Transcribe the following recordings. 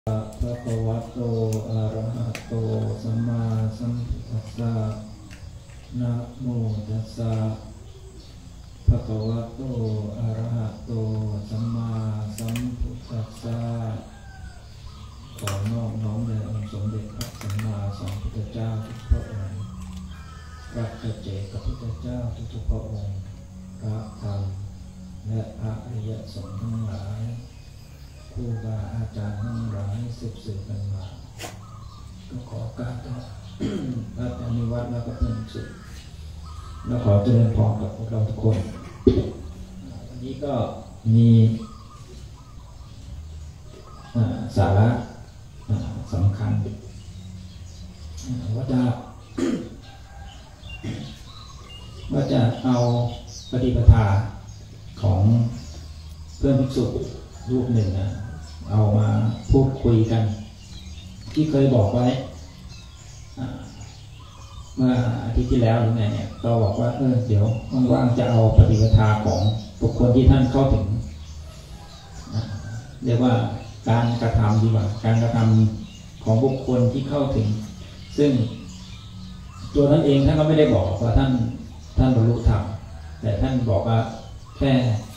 ภะคะวะโตอะระหะโตสัมมาสัมพุทธัสสะนะโมตัสสะภะคะวะโตอะระหะโตสัมมาสัมพุทธัสสะขอนอบน้อมแด่องค์สมเด็จพระสัมมาสัมพุทธเจ้าทุกพระองค์พระปัจเจกพุทธเจ้าทุกพระองค์พระธรรมและพระอริยสงฆ์ทั้งหลายครูบาอาจารย์ทั้งหลายสืบกันมาก็ขอการพระปฏิวัติแล้วก็เพิ่มสุดแล้วขอเจริญพรกับพวกเราทุกคนวันนี้ก็มีสาระสำคัญว่าจะเอาปฏิปทาของเพื่อนภิกษุรูปหนึ่งเอามาพูดคุยกันที่เคยบอกไว้เมื่ออาทิตย์ที่แล้วหรือไงเนี่ยก็บอกว่าเดี๋ยวว่างๆจะเอาปฏิปทาของบุคคลที่ท่านเข้าถึงเรียกว่าการกระทำดีกว่าการกระทำของบุคคลที่เข้าถึงซึ่งตัวท่านเองท่านก็ไม่ได้บอกว่าท่านบรรลุธรรมแต่ท่านบอกว่าแค่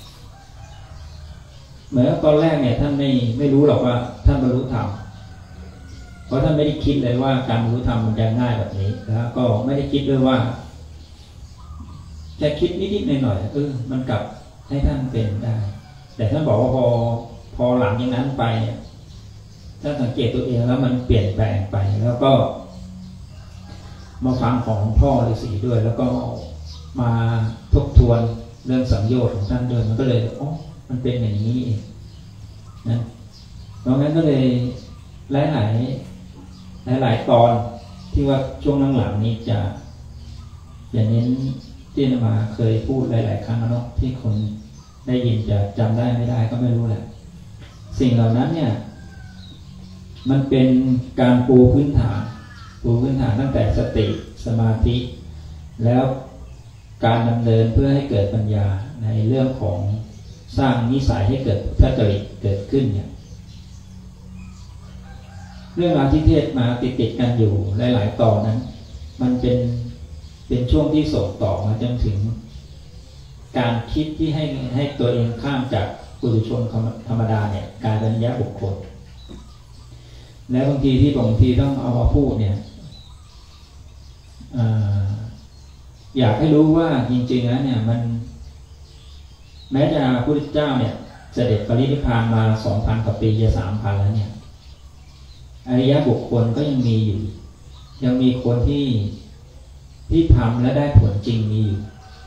เหมือนตอนแรกเนี่ยท่านไม่รู้หรอกว่าท่านบรรลุธรรมเพราะท่านไม่ได้คิดเลยว่าการบรรลุธรรมมันจะง่ายแบบนี้แล้วก็ไม่ได้คิดด้วยว่าแค่คิดนิดๆหน่อยๆมันกลับให้ท่านเป็นได้แต่ท่านบอกว่าพอหลังจากนั้นไปเนี่ยถ้าสังเกตตัวเองแล้วมันเปลี่ยนแปลงไปแล้วก็มาฟังของพ่อฤาษีด้วยแล้วก็มาทบทวนเรื่องสังโยชน์ของท่านด้วยมันก็เลยมันเป็นอย่างนี้เองนะเพราะงั้นก็เลยหลายตอนที่ว่าช่วงหลังๆนี้จะเน้นที่มาเคยพูดหลายๆครั้งแล้วเนาะที่คนได้ยินจะจำได้ไม่ได้ก็ไม่รู้แหละสิ่งเหล่านั้นเนี่ยมันเป็นการปูพื้นฐานตั้งแต่สติสมาธิแล้วการดำเนินเพื่อให้เกิดปัญญาในเรื่องของสร้างนิสัยให้เกิดพุทธจริตเกิดขึ้นเนี่ยเรื่องราวที่เทศมาติดกันอยู่หลายๆตอนนั้นมันเป็นช่วงที่ส่งต่อมาจนถึงการคิดที่ให้ตัวเองข้ามจากปุถุชนธรรมดาเนี่ยกลายเป็นอริยบุคคลและบางทีต้องเอามาพูดเนี่ยอยากให้รู้ว่าจริงๆแล้วเนี่ยมันแม้จะพระพุทธเจ้าเนี่ยเสด็จปรินิพพานมา 2,000 กว่าปีจะ 3,000 แล้วเนี่ยอริยบุคคลก็ยังมีอยู่ยังมีคนที่ทำและได้ผลจริงมีอยู่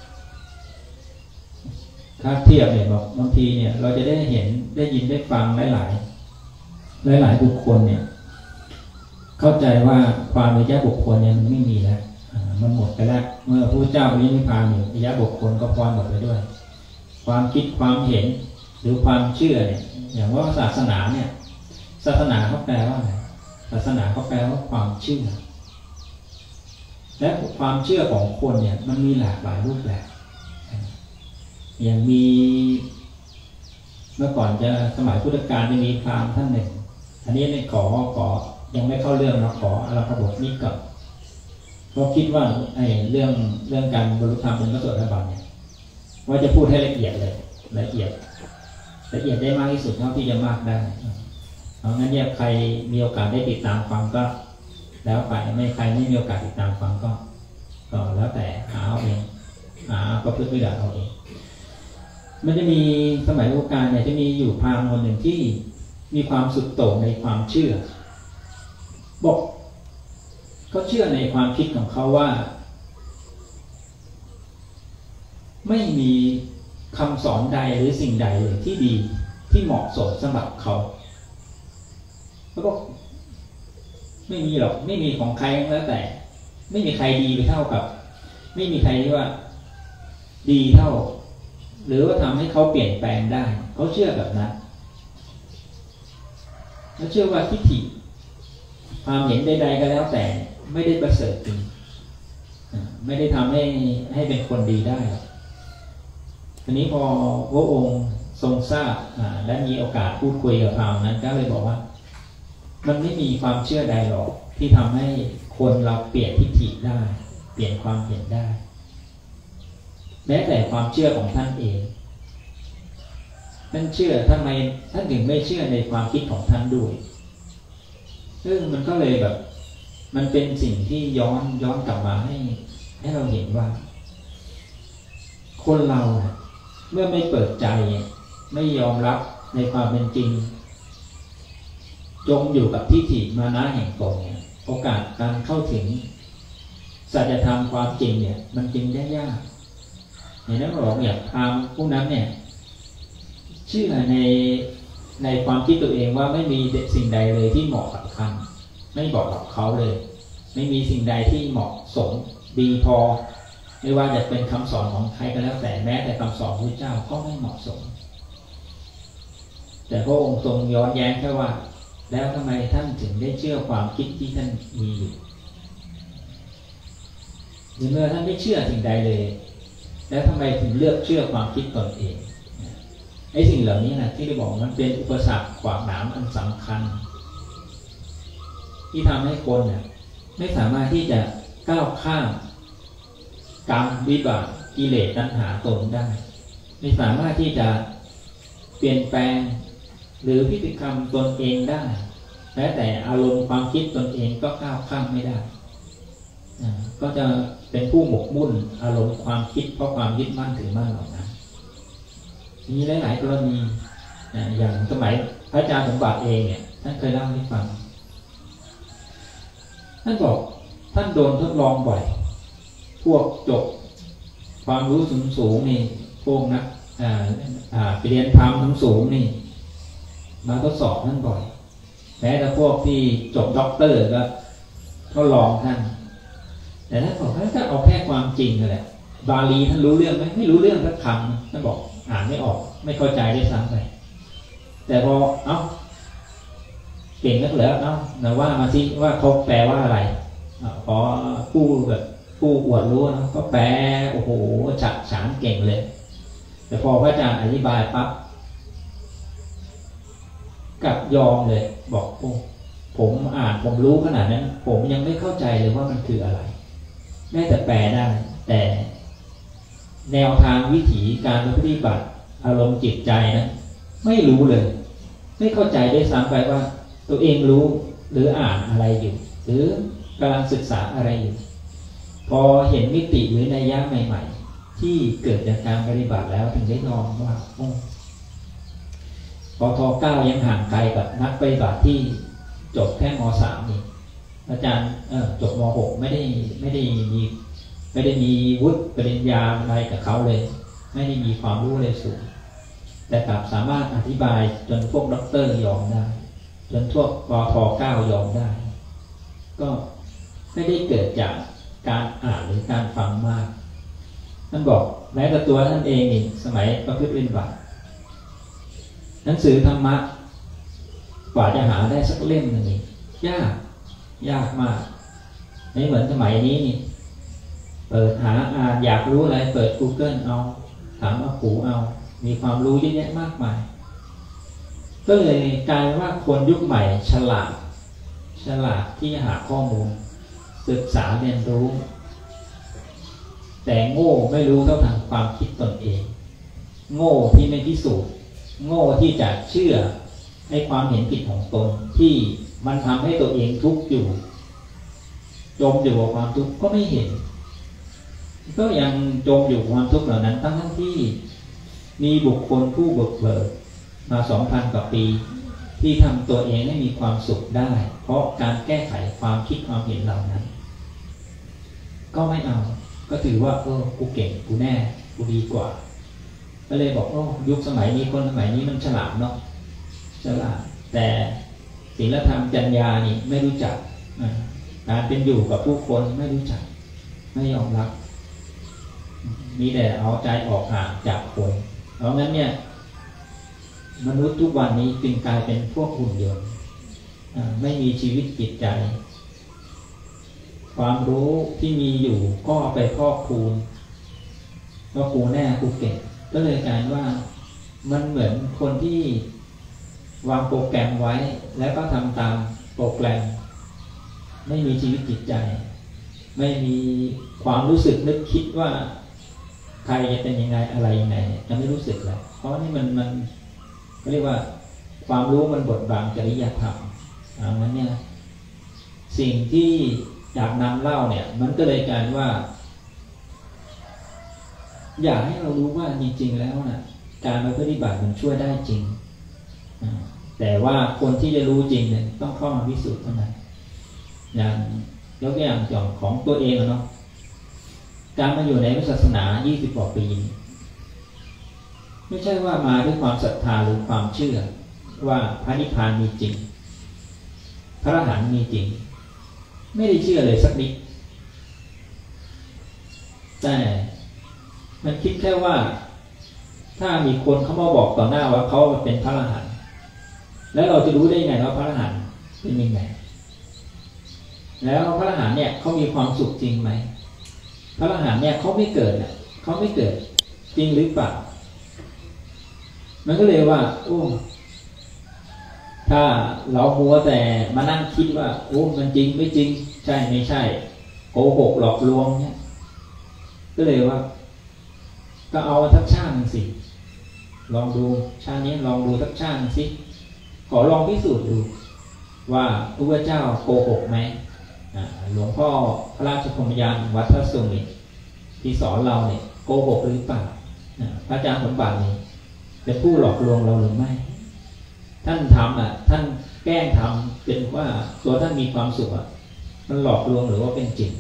ถ้าเทียบเนี่ยบางทีเนี่ยเราจะได้เห็นได้ยินได้ฟังหลายบุคคลเนี่ยเข้าใจว่าความอริยบุคคลเนี่ยมันไม่มีแล้วมันหมดไปแล้วเมื่อพระพุทธเจ้าปรินิพพานเนี่ยอริยบุคคลก็พรหมดไปด้วยความคิดความเห็นหรือความเชื่อเนี่ยอย่างว่าศาสนาเนี่ยศาสนาเขาแปลว่าอะไรศาสนาเขาแปลว่าความเชื่อและความเชื่อของคนเนี่ยมันมีหลากหลายรูปแบบอย่างมีเมื่อก่อนจะสมัยพุทธกาลจะมีพราหมณ์ท่านหนึ่งอันนี้ขอยังไม่เข้าเรื่องนะขออารัมภบทนี้ก่อนเพราะคิดว่าเรื่องการบรรลุธรรมเป็นพระโสดาบันเนี่ยว่าจะพูดให้ละเอียดเลยละเอียดได้มากที่สุดเท่าที่จะมากได้เพราะงั้นเนี่ยใครมีโอกาสได้ติดตามฟังก็แล้วไปใครไม่มีโอกาสติดตามฟังก็แล้วแต่หาเอาเองหาประพฤติปฏิบัติเอาเองมันจะมีสมัยพุทธกาลเนี่ยจะมีอยู่พราหมณ์คนหนึ่งที่มีความสุดโต่งในความเชื่อบอกเขาเชื่อในความคิดของเขาว่าไม่มีคำสอนใดหรือสิ่งใดเลยที่ดีที่เหมาะสมสำหรับเขาแล้วก็ไม่มีหรอกไม่มีของใครแล้วแต่ไม่มีใครดีไปเท่ากับไม่มีใครที่ว่าดีเท่าหรือว่าทำให้เขาเปลี่ยนแปลงได้เขาเชื่อแบบนั้นแล้วเชื่อว่าทิฏฐิความเห็นใดๆก็แล้วแต่ไม่ได้ประเสริฐจริงไม่ได้ทำให้เป็นคนดีได้ทีนี้พอพระองค์ทรงทราบและมีโอกาสพูดคุยกับพราหมณ์นั้นก็เลยบอกว่ามันไม่มีความเชื่อใดหรอกที่ทำให้คนเราเปลี่ยนทิฏฐิได้เปลี่ยนความเห็นได้แม้แต่ความเชื่อของท่านเองท่านเชื่อทำไมท่านถึงไม่เชื่อในความคิดของท่านด้วยซึ่งมันก็เลยแบบมันเป็นสิ่งที่ย้อนกลับมาให้เราเห็นว่าคนเราเมื่อไม่เปิดใจไม่ยอมรับในความเป็นจริงจมอยู่กับทิฏฐิมานะแห่งตนเนี่ยโอกาสการเข้าถึงสัจธรรมความจริงเนี่ยมันจริงได้ยากอย่างนั้นบอกอย่างพราหมณ์พวกนั้นเนี่ยเชื่อในความคิดตัวเองว่าไม่มีสิ่งใดเลยที่เหมาะกับท่านไม่เหมาะกับเขาเลยไม่มีสิ่งใดที่เหมาะสมดีพอไม่ว่าจะเป็นคำสอนของใครก็แล้วแต่แม้แต่คำสอนพระเจ้าก็ไม่เหมาะสมแต่พระองค์ทรงย้อนแย้งแค่ว่าแล้วทำไมท่านถึงได้เชื่อความคิดที่ท่านมีอยู่หรือเมื่อท่านไม่เชื่อสิ่งใดเลยแล้วทำไมถึงเลือกเชื่อความคิดตนเองไอ้สิ่งเหล่านี้นะที่ได้บอกมันเป็นอุปสรรคขวางหนามอันสำคัญที่ทำให้คนเนี่ยไม่สามารถที่จะก้าวข้ามกรรมวิบากกิเลสตัณหาตนได้ไม่สามารถที่จะเปลี่ยนแปลงหรือพฤติกรรมตนเองได้แม้แต่อารมณ์ความคิดตนเองก็ก้าวข้ามไม่ได้ก็จะเป็นผู้หมกมุ่นอารมณ์ความคิดเพราะความยึดมั่นถือมั่นเหล่านั้นมีหลายๆกรณีอย่างสมัยพระอาจารย์สมบัติเองเนี่ยท่านเคยเล่าให้ฟังท่านบอกท่านโดนทดลองบ่อยพวกจบความรู้สูงนี่พวกนักไปเรียนธรรมสูงนี่มาทดสอบท่านบ่อยแม้แต่พวกที่จบด็อกเตอร์ก็ทดลองท่านแต่ท่านบอกท่านก็เอาแค่ความจริงนั่นแหละบาลีท่านรู้เรื่องไหมไม่รู้เรื่องสักคำท่านบอกอ่านไม่ออกไม่เข้าใจได้ซ้ำไปแต่พอเก่งนักเหลือนะว่ามาสิว่าเขาแปลว่าอะไรพอผู้อวดรู้นะก็แปลโอ้โหฉับฉานเก่งเลยแต่พอพระอาจารย์อธิบายปั๊บกับยอมเลยบอกโอ้ผมอ่านผมรู้ขนาดนั้นผมยังไม่เข้าใจเลยว่ามันคืออะไรแม้แต่แปลได้แต่แนวทางวิถีการปฏิบัติอารมณ์จิตใจนะไม่รู้เลยไม่เข้าใจได้ซ้ำไปว่าตัวเองรู้หรืออ่านอะไรอยู่หรือกำลังศึกษาอะไรอยู่พอเห็นมิติหรือนัยยะใหม่ๆที่เกิดจากการปฏิบัติแล้วถึงได้ยอมว่าโอ้ปท.9 ยังห่างไกลกับนักปฏิบัติที่จบแค่ม.3 นี่อาจารย์จบม.6 ไม่ได้มีวุฒิปริญญาอะไรกับเขาเลยไม่ได้มีความรู้เลยสูงแต่กลับสามารถอธิบายจนพวกด็อกเตอร์ยอมได้จนพวกปท.9 ยอมได้ก็ไม่ได้เกิดจากการอ่านหรือการฟังมากท่านบอกแม้แต่ตัวท่านเองนี่สมัยประพฤติปฏิบัติหนังสือธรรมะกว่าจะหาได้สักเล่มนึงนี่ยากมากไม่เหมือนสมัยนี้นี่เปิดหาอ่านอยากรู้อะไรเปิด Google เอาถามอากูเอามีความรู้เยอะแยะมากมายก็เลยกลายว่าคนยุคใหม่ฉลาดที่จะหาข้อมูลศึกษาเรียนรู้แต่โง่ไม่รู้เท่าทางความคิดตนเองโง่ที่ไม่พิสูจน์โง่ที่จะเชื่อในความเห็นผิดของตนที่มันทำให้ตัวเองทุกข์อยู่จมอยู่กับความทุกข์ก็ไม่เห็นก็ยังจมอยู่กับความทุกข์เหล่านั้นทั้งที่มีบุคคลผู้บุกเบิกมา 2,000 กว่าปีที่ทำตัวเองให้มีความสุขได้เพราะการแก้ไขความคิดความเห็นเหล่านั้นก็ไม่เอาก็ถือว่ากูเก่งกูแน่กูดีกว่าก็เลยบอกยุคสมัยนี้คนสมัยนี้มันฉลาดเนาะฉลาดแต่ศีลธรรมจรรยานี่ไม่รู้จักการเป็นอยู่กับผู้คนไม่รู้จักไม่ยอมรับมีแต่เอาใจออกห่างจากคนเพราะงั้นเนี่ยมนุษย์ทุกวันนี้จึงกลายเป็นพวกหุ่นยนต์ไม่มีชีวิตจิตใจความรู้ที่มีอยู่ก็ไปพอกพูนว่ากูแน่กูเก่งก็เลยกลายว่ามันเหมือนคนที่วางโปรแกรมไว้แล้วก็ทำตามโปรแกรมไม่มีชีวิตจิตใจไม่มีความรู้สึกนึกคิดว่าใครจะเป็นยังไงอะไรยังไงเนี่ยจะไม่รู้สึกเลยเพราะนี่มันเรียกว่าความรู้มันบดบังจริยธรรมงั้นเนี่ยสิ่งที่อยากนำเล่าเนี่ยมันก็เลยกลายว่าอยากให้เรารู้ว่าจริงๆแล้วนะการมาปฏิบัติมันช่วยได้จริงแต่ว่าคนที่จะรู้จริงเนี่ยต้องเข้ามาพิสูจน์เท่านั้นอย่างยกตัวอย่างของตัวเองเนาะการมาอยู่ในศาสนา20 กว่าปีไม่ใช่ว่ามาด้วยความศรัทธาหรือความเชื่อว่าพระนิพพานมีจริงพระอรหันต์มีจริงไม่ได้เชื่อเลยสักนิดแต่มันคิดแค่ว่าถ้ามีคนเขามาบอกต่อหน้าว่าเขาเป็นพระอรหันต์แล้วเราจะรู้ได้ไงว่าพระอรหันต์เป็นยังไงแล้วพระอรหันต์เนี่ยเขามีความสุขจริงไหมพระอรหันต์เนี่ยเขาไม่เกิดเนี่ยเขาไม่เกิดจริงหรือเปล่ามันก็เลยว่าโอ้ถ้าเรามัวแต่มานั่งคิดว่าโอ้มันจริงไม่จริงใช่ไม่ใช่โกหกหลอกลวงเนี่ยก็เลยว่าก็เอาทักชาติสิลองดูชาตินี้ลองดูทักชาติสิขอลองพิสูจน์ดูว่าพระพุทธเจ้าโกหกไหมหลวงพ่อพระราชพรหมยานวัดพระสุนิที่สอนเราเนี่ยโกหกหรือเปล่าพระอาจารย์สมบัตินี่เป็นผู้หลอกลวงเราหรือไม่ท่านทำท่านแกล้งทำเป็นว่าตัวท่านมีความสุขมันหลอกลวงหรือว่าเป็นจริง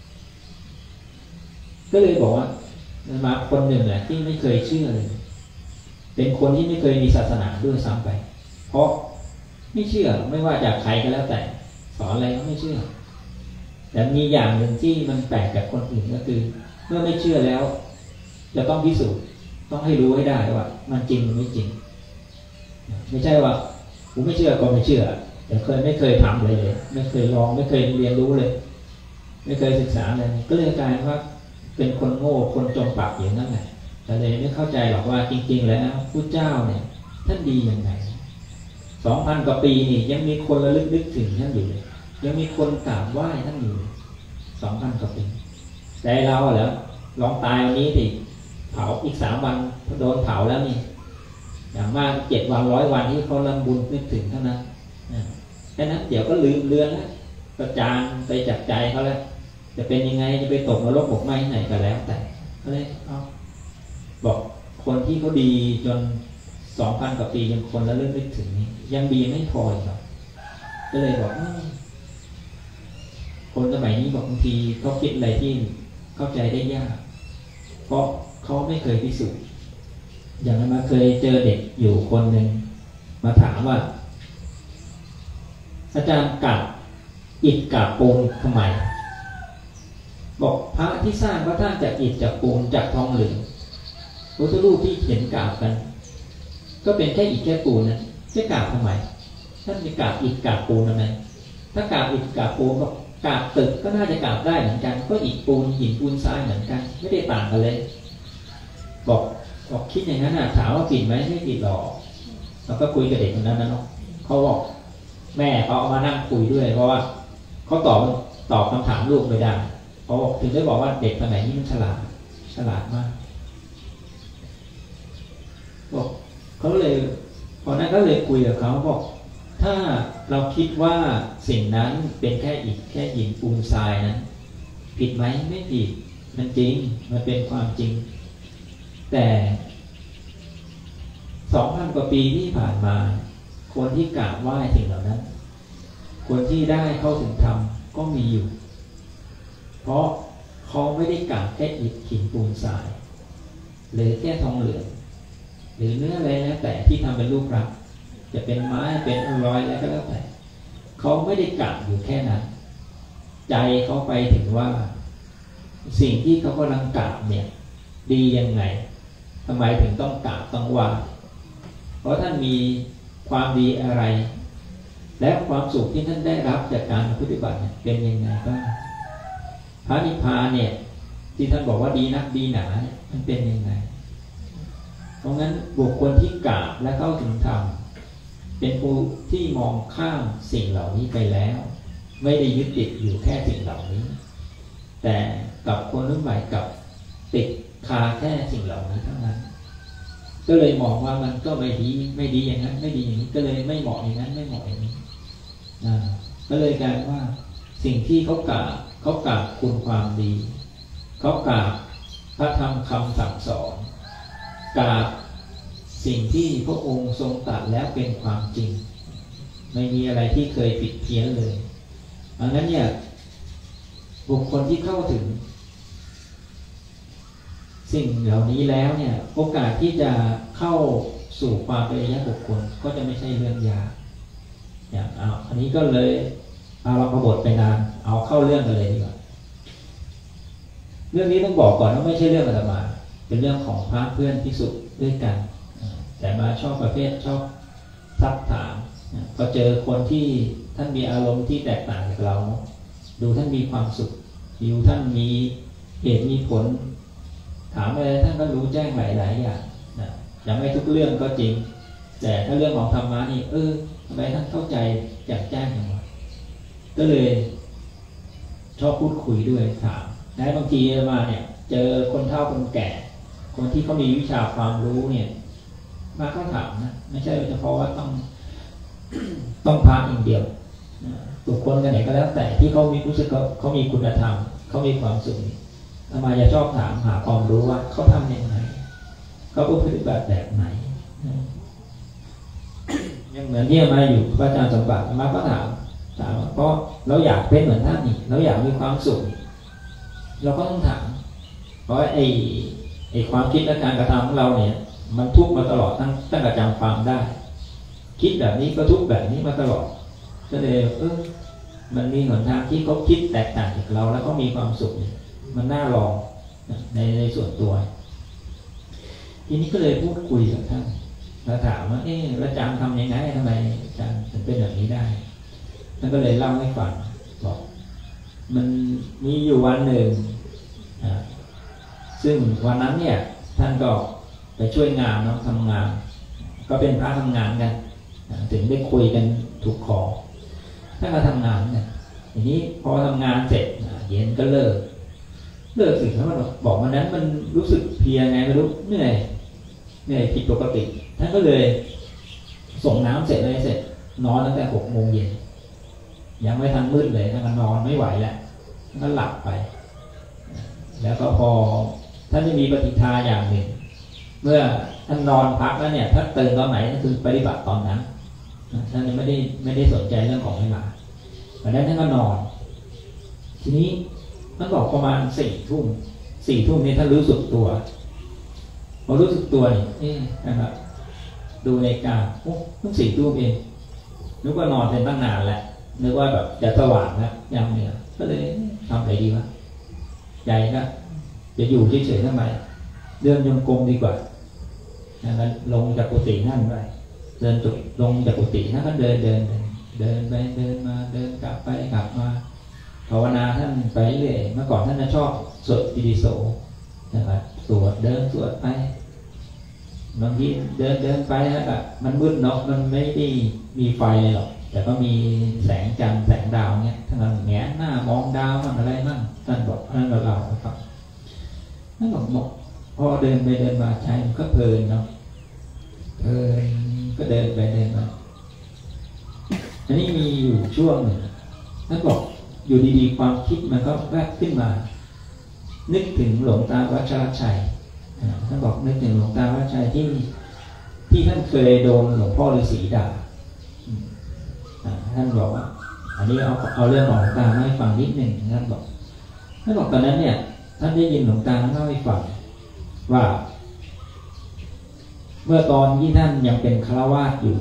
ก็เลยบอกว่ามาคนหนึ่งแหละที่ไม่เคยเชื่อเลยเป็นคนที่ไม่เคยมีศาสนาด้วยซ้ำไปเพราะไม่เชื่อไม่ว่าจากใครก็แล้วแต่สอนอะไรก็ไม่เชื่อแต่มีอย่างหนึ่งที่มันแปลกจากคนอื่นก็คือเมื่อไม่เชื่อแล้วจะต้องพิสูจน์ต้องให้รู้ให้ได้ว่ามันจริงหรือไม่จริงไม่ใช่ว่าผมไม่เชื่อก็ไม่เชื่อแต่ไม่เคยทำเลยไม่เคยลองไม่เคยเรียนรู้เลยไม่เคยศึกษาเลยก็เลยกลายว่าเป็นคนโง่คนจมปลักอย่างนั้นแหละแต่เลยไม่เข้าใจหรอกว่าจริงๆแล้วพุทธเจ้าเนี่ยท่านดียังไง2,000 กว่าปีนี่ยังมีคนระลึกนึกถึงท่านอยู่เลยยังมีคนกราบไหว้ท่านอยู่ 2,000 กว่าปีแต่เราแล้วลองตายวันนี้สิเผาอีก3 วันโดนเผาแล้วนี่อย่างมาก7 วัน100 วันที่เขาลำบุญนึกถึงเท่านั้นแค่นั้นเดี๋ยวก็ลืมเลือนแล้วกระจางไปจากใจเขาแล้วจะเป็นยังไงจะไปตกนรกหมกไหมไหนก็แล้วแต่ก็เลยบอกคนที่เขาดีจน 2,000 กว่าปียังคนละเรื่องนึกถึงนี่ยังดีไม่พอหรอกก็เลยบอกคนสมัยนี้บอกบางทีเขาคิดอะไรที่เข้าใจได้ยากเพราะเขาไม่เคยพิสูจน์อย่างนั้นมาเคยเจอเด็กอยู่คนหนึ่งมาถามว่าอาจารย์กราบอิฐกราบปูนทำไมบอกพระที่สร้างพระธาตุจากอิฐจากปูนจากทองเหลืองพระพุทธรูปที่เขียนกราบกันก็เป็นแค่อิฐแค่ปูนนะจะกราบทำไมท่านจะกราบอิฐกราบปูนทำไมถ้ากราบอิฐกราบปูนก็กราบตึกก็น่าจะกราบได้เหมือนกันก็อิฐปูนหินปูนทรายเหมือนกันไม่ได้ต่างกันเลยบอกคิดอย่างนั้นถามว่าผิดไหมไม่ผิดหรอกแล้วก็คุยกับเด็กคนนั้นนะเนาะเขาบอกแม่เขาเอามานั่งคุยด้วยเพราะว่าเขาตอบคำถามลูกไม่ได้เขาบอกถึงได้บอกว่าเด็กสมัยนี้มันฉลาดมากบอกเขาเลยพอนั้นก็เลยคุยกับเขาบอกถ้าเราคิดว่าสิ่งนั้นเป็นแค่อิฐแค่หินปูนทรายนั้นผิดไหมไม่ผิดมันจริงมันเป็นความจริงแต่ 2,000 กว่าปีที่ผ่านมาคนที่กราบไหว้สิ่งเหล่านั้นคนที่ได้เข้าถึงธรรมก็มีอยู่เพราะเขาไม่ได้กราบแค่อิฐหินปูนทรายหรือแค่ทองเหลืองหรือเนื้ออะไรนะแต่ที่ทำเป็นรูปรักจะเป็นไม้เป็นอลลอยอะไรก็แล้วแต่เขาไม่ได้กราบอยู่แค่นั้นใจเขาไปถึงว่าสิ่งที่เขากำลังกราบเนี่ยดียังไงทำไมถึงต้องกราบต้องไหว้เพราะท่านมีความดีอะไรและความสุขที่ท่านได้รับจากการปฏิบัติเป็นยังไงบ้างพระนิพพานเนี่ยที่ท่านบอกว่าดีนักดีหนาเนี่ยมันเป็นยังไงเพราะงั้นบุคคลที่กราบและเข้าถึงธรรมเป็นผู้ที่มองข้ามสิ่งเหล่านี้ไปแล้วไม่ได้ยึดติดอยู่แค่สิ่งเหล่านี้แต่กับคนรุ่นใหม่กับติดคาแค่สิ่งเหล่านี้เท่านั้นก็เลยมองว่ามันก็ไม่ดีอย่างนั้นไม่ดีอย่างนี้ก็เลยไม่เหมาะอย่างนั้นไม่เหมาะอย่างนี้ก็เลยกลายว่าสิ่งที่เขากราบคุณความดีเขากราบพระธรรมคำสั่งสอนกราบสิ่งที่พระองค์ทรงตรัสแล้วเป็นความจริงไม่มีอะไรที่เคยผิดเพี้ยนเลยดังนั้นเนี่ยบุคคลที่เข้าถึงสิ่งเหล่านี้แล้วเนี่ยโอกาสที่จะเข้าสู่ความเป็นอริยบุคคลก็จะไม่ใช่เรื่องยากอย่างอันนี้ก็เลยเราขบถไปนานเอาเข้าเรื่องกันเลยดีกว่าเรื่องนี้ต้องบอกก่อนว่าไม่ใช่เรื่องอาตมาเป็นเรื่องของพระเพื่อนภิกษุด้วยกันแต่มาชอบประเภทชอบซักถามพอเจอคนที่ท่านมีอารมณ์ที่แตกต่างจากเราดูท่านมีความสุขดูท่านมีเหตุมีผลถามอะไรท่านก็รู้แจ้งหลายๆอย่างยังไม่ทุกเรื่องก็จริงแต่ถ้าเรื่องของธรรมะนี่ทำไมท่านเข้าใจแจ่มแจ้งอย่างไรก็เลยชอบพูดคุยด้วยถามและบางทีมาเนี่ยเจอคนเฒ่าคนแก่คนที่เขามีวิชาความรู้เนี่ยมาก็ถามนะไม่ใช่เฉพาะว่าต้องพาอย่างเดียวบุคคลกันไหนก็แล้วแต่ที่เขามีรู้สึกเขามีคุณธรรมเขามีความสุขทำไมจะชอบถามหาความรู้ว่าเขาทำอย่างไรเขาปฏิบัติแบบไหนยังเหมือนที่มาอยู่พระอาจารย์สมบัติมาก็ถามเพราะเราอยากเป็นเหมือนท่านนี่เราอยากมีความสุขเราก็ต้องถามเพราะไอ้ความคิดและการกระทำของเราเนี่ยมันทุกข์มาตลอดตั้งแต่จำความได้คิดแบบนี้ก็ทุกข์แบบนี้มาตลอดก็เลยมันมีหนทางที่เขาคิดแตกต่างจากเราแล้วก็มีความสุขมันน่าลองในส่วนตัวทีนี้ก็เลยพูดคุยกับท่านแล้วถามว่าอาจารย์ทำยังไงทำไมอาจารย์ถึงเป็นแบบนี้ได้ท่านก็เลยเล่าให้ฟังบอกมันมีอยู่วันหนึ่งซึ่งวันนั้นเนี่ยท่านก็ไปช่วยงานเนาะทำงานก็เป็นพระทำงานกันถึงได้คุยกันถูกคอท่านก็ทำงานเนี่ยทีนี้พอทำงานเสร็จเย็นก็เลิกสิ่งที่มันบอกวันนั้นมันรู้สึกเพลียไงไม่รู้เหนื่อยผิดปกติท่านก็เลยส่งน้ำเสร็จเลยเสร็จนอนตั้งแต่6 โมงเย็นยังไม่ทันมืดเลยท่านก็นอนไม่ไหวแล้วท่านก็หลับไปแล้วก็พอท่านจะมีปฏิทาอย่างหนึ่งเมื่อท่านนอนพักแล้วเนี่ยถ้าตื่นตอนไหนก็คือปฏิบัติตอนนั้นท่านไม่ได้สนใจเรื่องของเวลาแต่นั้นท่านก็นอนทีนี้ท่านบอกประมาณ4 ทุ่มนี่ท่านรู้สึกตัวพอรู้สึกตัวนี่นะครับดูนาฬิกาเพิ่ง4 ทุ่มเองนึกว่านอนเป็นตั้งนานแล้วนึกว่าแบบจะสว่างแล้วยังเนี่ยก็เลยทำอะไรดีวะใจก็จะอยู่เฉยๆทำไมเดินจงกรมดีกว่างั้นลงจากกุฏินั่นไปเดินจุดลงจากกุฏินั่นก็เดินไปเดินมาเดินกลับไปกลับมาภาวนาท่านไปเรื่อยเมื่อก่อนท่านชอบสวดอิติปิโสนะครับสวดเดินสวดไปบางทีเดินไปแล้วแบบมันมืดเนาะมันไม่ได้มีไฟเลยหรอกแต่ก็มีแสงจันทร์แสงดาวเงี้ยท่านแงะหน้ามองดาวมั่งอะไรมั่งท่านบอกท่านเราครับนั่นบอกพอเดินไปเดินมาใจมันก็เพลินเนาะก็เดินไปเดินมาอันนี้มีอยู่ช่วงหนึ่งท่านบอกอยู่ดีๆความคิดมันก็แวบขึ้นมานึกถึงหลวงตาวัชรชัยท่านบอกนึกถึงหลวงตาวัชรชัยที่ท่านเคยโดนหลวงพ่อฤาษีด่าท่านบอกว่าอันนี้เอาเรื่องของหลวงตาให้ฟังนิดหนึ่งท่านบอกตอนนั้นเนี่ยท่านได้ยินหลวงตาเล่าให้ฟังว่าเมื่อตอนที่ท่านยังเป็นฆราวาสอยู่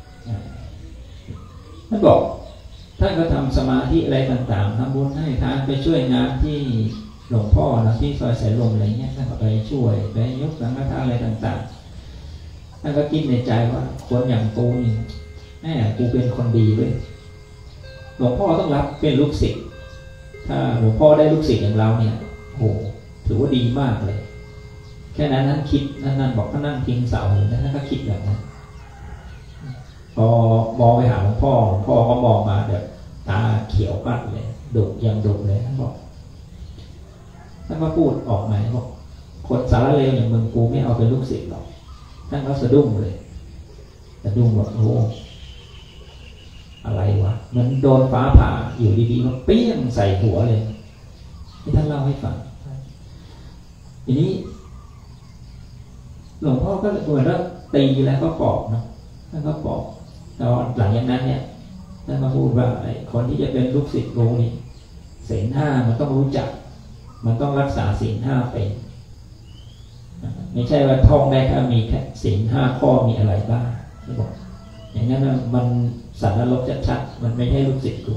ท่านบอกท่านก็ทำสมาธิอะไรต่างๆทำบุญให้ทานไปช่วยงานที่หลวงพ่อนะที่ซอยสายลมอะไรเงี้ยท่านก็ไปช่วยไปยกสังฆทานอะไรต่างๆท่านก็คิดในใจว่าคนอย่างกูนี่แม่กูเป็นคนดีเว้ยหลวงพ่อต้องรับเป็นลูกศิษย์ถ้าหลวงพ่อได้ลูกศิษย์อย่างเราเนี่ยโหถือว่าดีมากเลยแค่นั้นคิดนั่นบอกก็นั่งพิงเสาอยู่นั่นก็คิดแบบนั้นพอมองไปหาหลวงพ่อก็มองมาแบบตาเขียวปัดเลยดุยังดุเลยท่านบอกท่านก็พูดออกมาบอกคนสารเลวอย่างมึงกูไม่เอาเป็นลูกศิษย์หรอกท่านก็สะดุ้งเลยสะดุ้งบอกโอ้อะไรวะมันโดนฟ้าผ่าอยู่ดีๆมันเปี้ยงใส่หัวเลยที่ท่านเล่าให้ฟังทีนี้หลวงพ่อก็เหมือนว่าตีแล้วก็ปอบเนาะท่านก็ปอบตอนหลังจากนั้นเนี่ยท่านก็พูดว่าไอ้คนที่จะเป็นลูกศิษย์โลนี่ศีลห้ามันต้องรู้จักมันต้องรักษาศีลห้าเป็นไม่ใช่ว่าท่องได้แค่มีแค่ศีลห้าข้อมีอะไรบ้างที่บอกอย่างนั้นมันสารลบชัดๆมันไม่ใช่ลูกศิษย์กู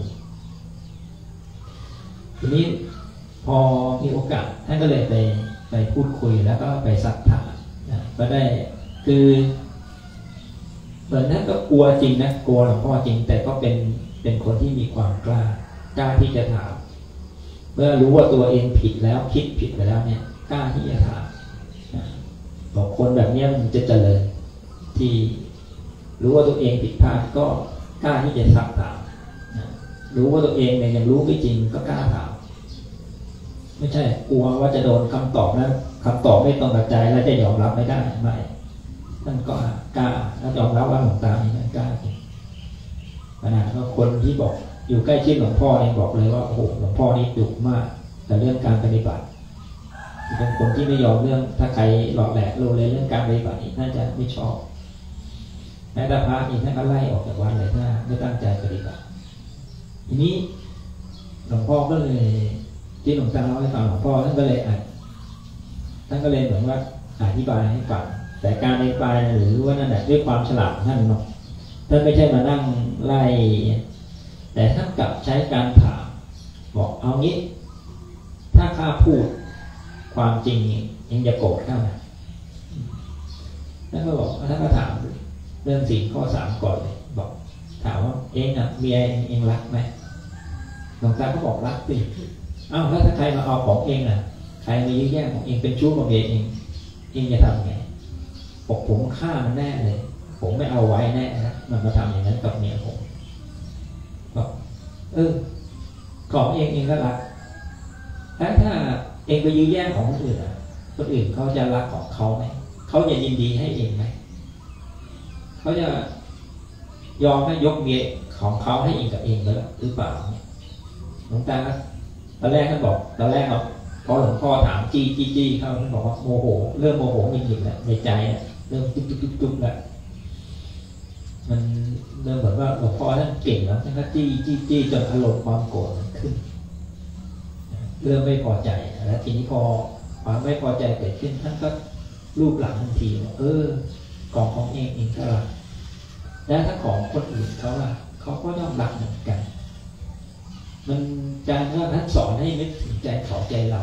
ทีนี้พอมีโอกาสท่านก็เลยไปพูดคุยแล้วก็ไปซักถามก็ได้คือเหมือนนั้นก็กลัวจริงนะกลัวหลวงพ่อจริงแต่ก็เป็นคนที่มีความกล้าที่จะถามเมื่อรู้ว่าตัวเองผิดแล้วคิดผิดไปแล้วเนี่ยกล้าที่จะถามบอกคนแบบนี้มันจะเจริญที่รู้ว่าตัวเองผิดพลาดก็กล้าที่จะซักถามรู้ว่าตัวเองเนี่ยยังรู้ไม่จริงก็กล้าถามไม่ใช่กลัวว่าจะโดนคำตอบแล้วคำตอบไม่ตรงกับใจแล้วจะยอมรับไม่ได้ไม่ท่านก็กล้าแล้วยอมรับว่าหลวงตานี่ท่านกล้าจริงขนาดว่าคนที่บอกอยู่ใกล้ชิดหลวงพ่อเองบอกเลยว่าโอ้โหหลวงพ่อนี่ดุมากแต่เรื่องการปฏิบัติเป็นคนที่ไม่ยอมเรื่องถ้าใครหลอกแหลกโลเลเรื่องการปฏิบัตินี่น่าจะไม่ชอบแม้แต่พระนี่ท่านก็ไล่ออกจากวัดเลยถ้าไม่ตั้งใจปฏิบัติทีนี้หลวงพ่อก็เลยที่หลวงตาเล่าให้ฟังหลวงพ่อท่านก็เลยเหมือนว่าอธิบายให้ฟังแต่การอธิบายหรือว่านั่นแหละด้วยความฉลาดท่านเนาะท่านไม่ใช่มานั่งไล่แต่ท่านกลับใช้การถามบอกเอางี้ถ้าข้าพูดความจริงยังจะโกรธข้าไหมท่านก็บอกท่านก็ถามเรื่องศีลข้อ 3ก่อนเลยบอกถามว่าเองอ่ะเมียเองรักไหมหลวงตาก็บอกรักสิอ้าวแล้วถ้าใครมาเอาของเองน่ะใครมายื้อแย่งของเองเป็นชู้กับเมียเองจะทำไงบอกผมฆ่ามันแน่เลยผมไม่เอาไว้แน่นะมันมาทำอย่างนั้นกับเมียผมบอกของเองก็รักแล้วถ้าเองไปยื้อแย่งของคนอื่นคนอื่นเขาจะรักของเขาไหมเขาจะยินดีให้เองไหมเขาจะยอมให้ยกเมียของเขาให้เองกับเองหรือเปล่าหลวงตาตอนแรกท่านบอกพอหลวงพ่อถามจี้เขาท่านบอกว่าโมโหเริ่มโมโหจริงๆแล้วในใจเริ่มตุ๊บแล้วมันเริ่มเหมือนว่าหลวงพ่อท่านเก่งแล้วท่านก็จี้จนอารมณ์ความโกรธมันขึ้นเริ่มไม่พอใจแล้วทีนี้พอความไม่พอใจเกิดขึ้นท่านก็รูปหลังทันทีว่ของเองก็รักแล้วถ้าของคนอื่นเขาล่ะเขาก็ย่อมรักเหมือนกันมันการว่าท่านสอนให้นึกถึงใจเขาใจเรา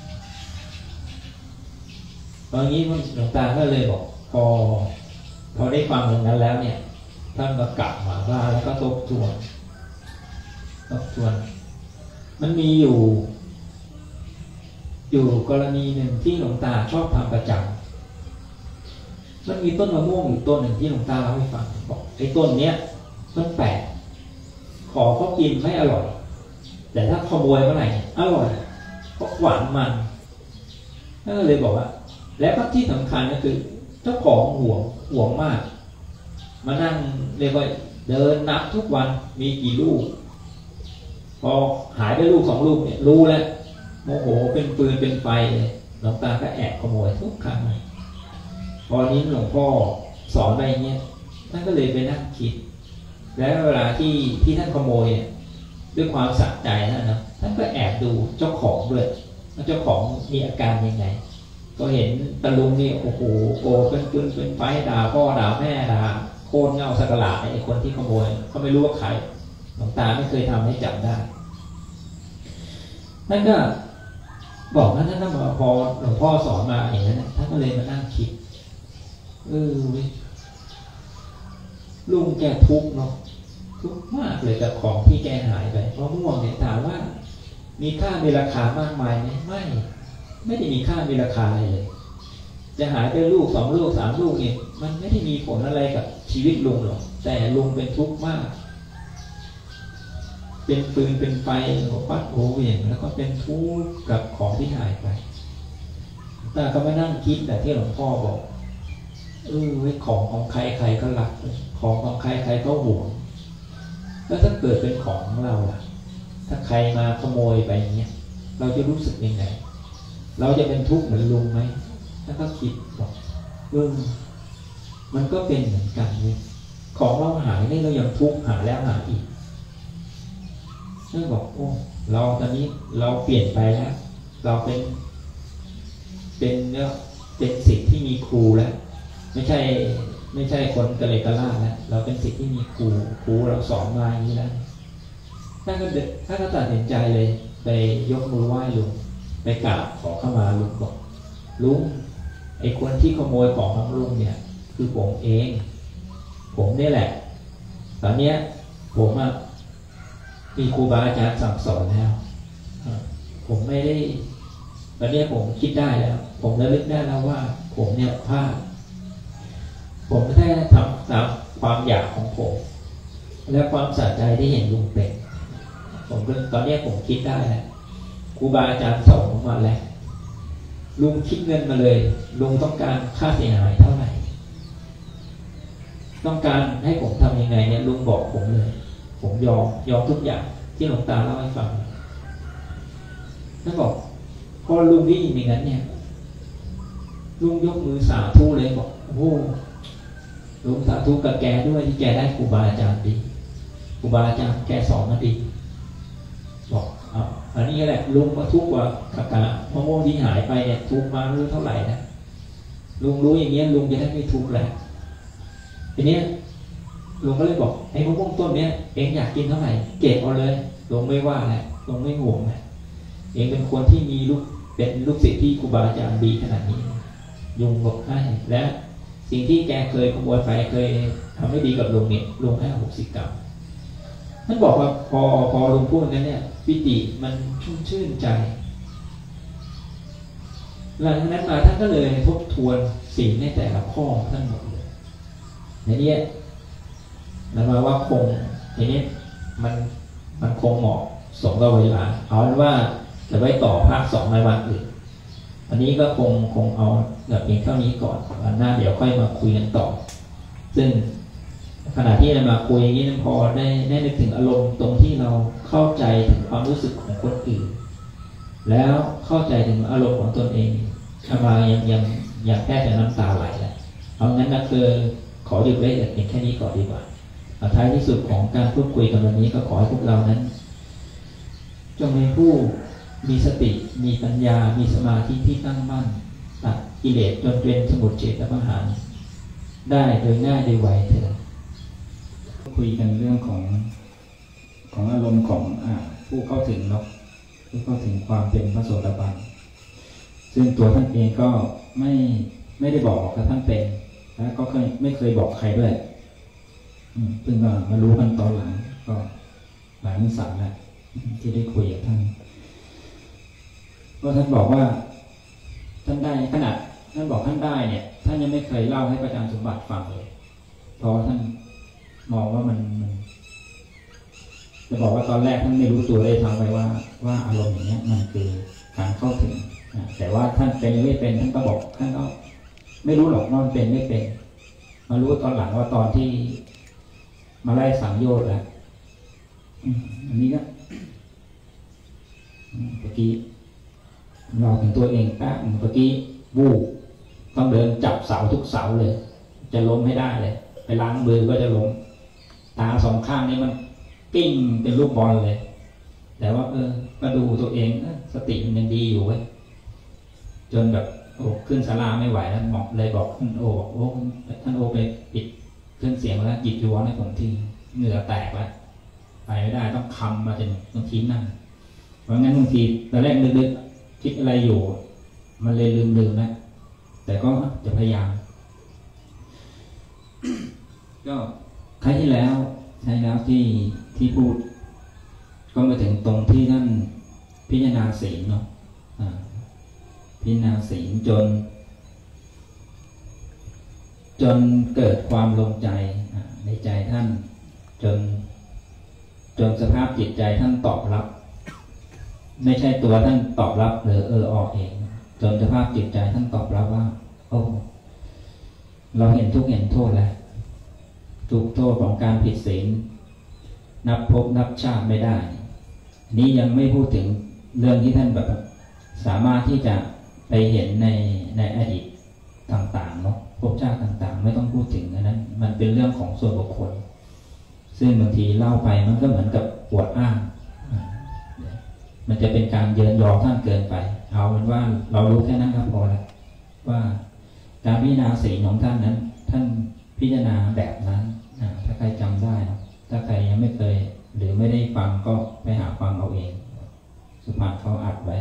ตอนนี้หลวงตาก็เลยบอกพอได้ฟังตรงนั้นแล้วเนี่ยท่านก็กลับมาว่าแล้วก็ทบทวนมันมีอยู่กรณีหนึ่งที่หลวงตาชอบทำประจำมันมีต้นมะม่วงอยู่ต้นหนึ่งที่หลวงตาเล่าให้ฟังบอกไอ้ต้นเนี้ยมันแปลกขอเขากินไม่อร่อยแต่ถ้าขโมยเมื่อไหร่อร่อยเพราะหวานมันก็เลยบอกว่าและที่สำคัญก็คือเจ้าของห่วงมากมานั่งเรียกว่าเดินนับทุกวันมีกี่ลูกพอหายไปลูก2ลูกเนี่ยรู้แล้วโมโหเป็นปืนเป็นไฟเลยหลวงตาก็แอบขโมยทุกครั้งพอนี้หลวงพ่อสอนไปเงี้ยท่านก็เลยไปนั่งคิดแล้วเวลาที่ท่านขโมยด้วยความสะใจนะท่านก็แอบดูเจ้าของด้วยว่าเจ้าของมีอาการยังไงก็เห็นตะลุงนี่โอ้โหโกเป็นปืนเป็นไฟด่าพ่อด่าแม่ด่าโค่นเงาสักหลาดไอ้คนที่ขโมยเขาไม่รู้ว่าใครหลวงตาไม่เคยทำให้จับได้ท่านก็บอกท่านก็มาพอหลวงพ่อสอนมาอย่างนั้นท่านก็เลยมานั่งคิดลุงแกทุกข์เนาะทุกข์มากเลยกับของที่แกหายไปเพราะม่วงเนี่ยถามว่ามีค่ามีราคามากมายไหมไม่ได้มีค่ามีราคาอะไรเลยจะหายไปลูก2ลูก3ลูกเนี่ยมันไม่ได้มีผลอะไรกับชีวิตลุงหรอกแต่ลุงเป็นทุกข์มากเป็นฟืนเป็นไฟวัดโอเหวี่ยงแล้วก็เป็นทุกข์กับของที่หายไปแต่ก็มานั่งคิดแต่ที่หลวงพ่อบอกของใครใครก็รักของใครใครก็หวงแล้วถ้าเกิดเป็นของเราล่ะถ้าใครมาขโมยไปอย่างเงี้ยเราจะรู้สึกยังไงเราจะเป็นทุกข์เหมือนลุงไหมถ้าก็คิดบอกมันก็เป็นเหมือนกันเลยของเราหายนี่เรายังทุกข์หาแล้วหาอีกนั่นบอกเราตอนนี้เราเปลี่ยนไปแล้วเราเป็นสิ่งที่มีครูแล้วไม่ใช่คนกระเลกระลาดแล้วเราเป็นสิ่งที่มีครูเราสอนมาอย่างนี้แล้วถ้าก็ตัดสินใจเลยไปยกมือไหว้ลุงไปกราบขอเข้ามาลุงบอกลุงไอ้คนที่ขโมยของของลุงเนี่ยคือผมเองผมนี่แหละตอนเนี้ยผมมีครูบาอาจารย์สั่งสอนแล้วผมไม่ได้ตอนนี้ผมคิดได้แล้วผมระลึกได้แล้วว่าผมเนี่ยพลาดผมไม่ได้ทำตามความอยากของผมและความสะใจที่เห็นลุงเป็นตอนนี้ผมคิดได้แล้วครูบาอาจารย์สอนผมมาแล้วลุงคิดเงินมาเลยลุงต้องการค่าเสียหายเท่าไหร่ต้องการให้ผมทำยังไงเนี่ยลุงบอกผมเลยผมยอมทุกอย่างที่หลวงตาเล่าให้ฟังแล้วบอกพอลุงได้ยินอย่างนั้นเนี่ยลุงยกมือสาธุเลยบอกลุงสาธุกับแกด้วยที่แกได้ครูบาอาจารย์ดีครูบาอาจารย์แกสอนมาดีบอกอันนี้แหละลุงมาทุกข์กว่ากะมะม่วงที่หายไปเนี่ยทุกมาไม่รู้เท่าไหร่นะลุงรู้อย่างเงี้ยลุงจะได้ไม่ทุกข์แล้วทีนี้ลุงก็เลยบอกไอ้มะม่วงต้นเนี้ยเองอยากกินเท่าไหร่เก็บเอาเลยลุงไม่ว่าแหละลุงไม่ห่วงแหละเองเป็นคนที่มีเป็นลูกศิษย์ที่ครูบาอาจารย์ดีขนาดนี้ลุงบอกให้และสิ่งที่แกเคยขโมยไปเคยทำไม่ดีกับลุงเนี่ยลุงให้60 กรัมท่านบอกว่าพอลุงพูดนั้นเนี่ยปิติมันชุ่มชื่นใจหลังจากนั้นมาท่านก็เลยทบทวนศีลในแต่ละข้อท่านหมดเลยในนี้นั่นหมายว่าทีนี้มันคงเหมาะสมกับเวลาเอาเป็นว่าจะไว้ต่อภาค 2ในวันอื่นอันนี้ก็คงเอาแบบเพียงเท่านี้ก่อนวันหน้าเดี๋ยวค่อยมาคุยกันต่อซึ่งขณะที่เรามาคุยอย่างนี้พอได้นึกถึงอารมณ์ตรงที่เราเข้าใจถึงความรู้สึกของคนอื่นแล้วเข้าใจถึงอารมณ์ของตนเองมายังแค่จะน้ำตาไหลแล้วเอางั้นนะคือขอหยุดไว้แต่เพียงแค่นี้ก่อนดีกว่าท้ายที่สุดของการพูดคุยกันวันนี้ก็ขอให้พวกเรานั้นจงเป็นผู้มีสติมีปัญญามีสมาธิที่ตั้งมั่นตัดกิเลสจนเป็นสมุทเฉทประหารได้โดยง่ายโดยไวเถิดคุยกันเรื่องของอารมณ์ของผู้เข้าถึงเนาะผู้เข้าถึงความเป็นพระโสดาบันซึ่งตัวท่านเองก็ไม่ได้บอกว่าท่านเป็นและก็ไม่เคยบอกใครด้วยเพิ่งมารู้กันตอนหลังก็หลายพรรษาแล้วที่ได้คุยกับท่านก็ท่านบอกว่าท่านได้ขนาดท่านบอกท่านได้เนี่ยท่านยังไม่เคยเล่าให้พระอาจารย์สมบัติฟังเลยเพราะท่านมองว่ามันจะบอกว่าตอนแรกท่านไม่รู้ตัวเลยทำไปว่าอารมณ์อย่างนี้มันคือการเข้าถึงแต่ว่าท่านเป็นไม่เป็นท่านก็บอกท่านก็ไม่รู้หรอกนอนเป็นไม่เป็นมารู้ตอนหลังว่าตอนที่มาไล่สังโยชน์แล้วอันนี้ก็เมื่อกี้เราถึงตัวเองแป๊บเมื่อกี้วูบต้องเดินจับเสาทุกเสาเลยจะล้มไม่ได้เลยไปล้างมือก็จะล้มตาสองข้างนี้มันกิ้งเป็นลูกบอลเลยแต่ว่าก็ดูตัวเองสติมันยังดีอยู่เว้ยจนแบบขึ้นศาลาไม่ไหวแล้วหมอกเลยบอกท่านโอท่านโอไปปิดเครื่องเสียงแล้วหยิบจีวรให้ผมทีเหงื่อแตกแล้วไปไม่ได้ต้องคำมาจนบางทีนั่งเพราะงั้นบางทีตอนแรกนึกคิดอะไรอยู่มันเลยลืมนะแต่ก็จะพยายามก็ครั้งที่แล้วที่พูดก็มาถึงตรงที่ท่านพิจารณาศีลเนาะพิจารณาศีลจนเกิดความลงใจในใจท่านจนสภาพจิตใจท่านตอบรับไม่ใช่ตัวท่านตอบรับหรือออกเองจนสภาพจิตใจท่านตอบรับว่าโอ้เราเห็นทุกข์เห็นโทษแล้วทุกโทษของการผิดศีลนับภพนับชาติไม่ได้นี้ยังไม่พูดถึงเรื่องที่ท่านแบบสามารถที่จะไปเห็นในอดีตต่างๆเนาะภพชาติต่างๆไม่ต้องพูดถึงนั้นมันเป็นเรื่องของส่วนบุคคลซึ่งบางทีเล่าไปมันก็เหมือนกับอวดอ้างมันจะเป็นการเยินยอท่านเกินไปเอาเป็นว่าเรารู้แค่นั้นครับพอแล้วว่าการพิจารณาศีลของท่านนั้นท่านพิจารณาแบบนั้นถ้าใครจำได้นะถ้าใครยังไม่เคยหรือไม่ได้ฟังก็ไปหาฟังเอาเองสุภาพเขาอัดไว้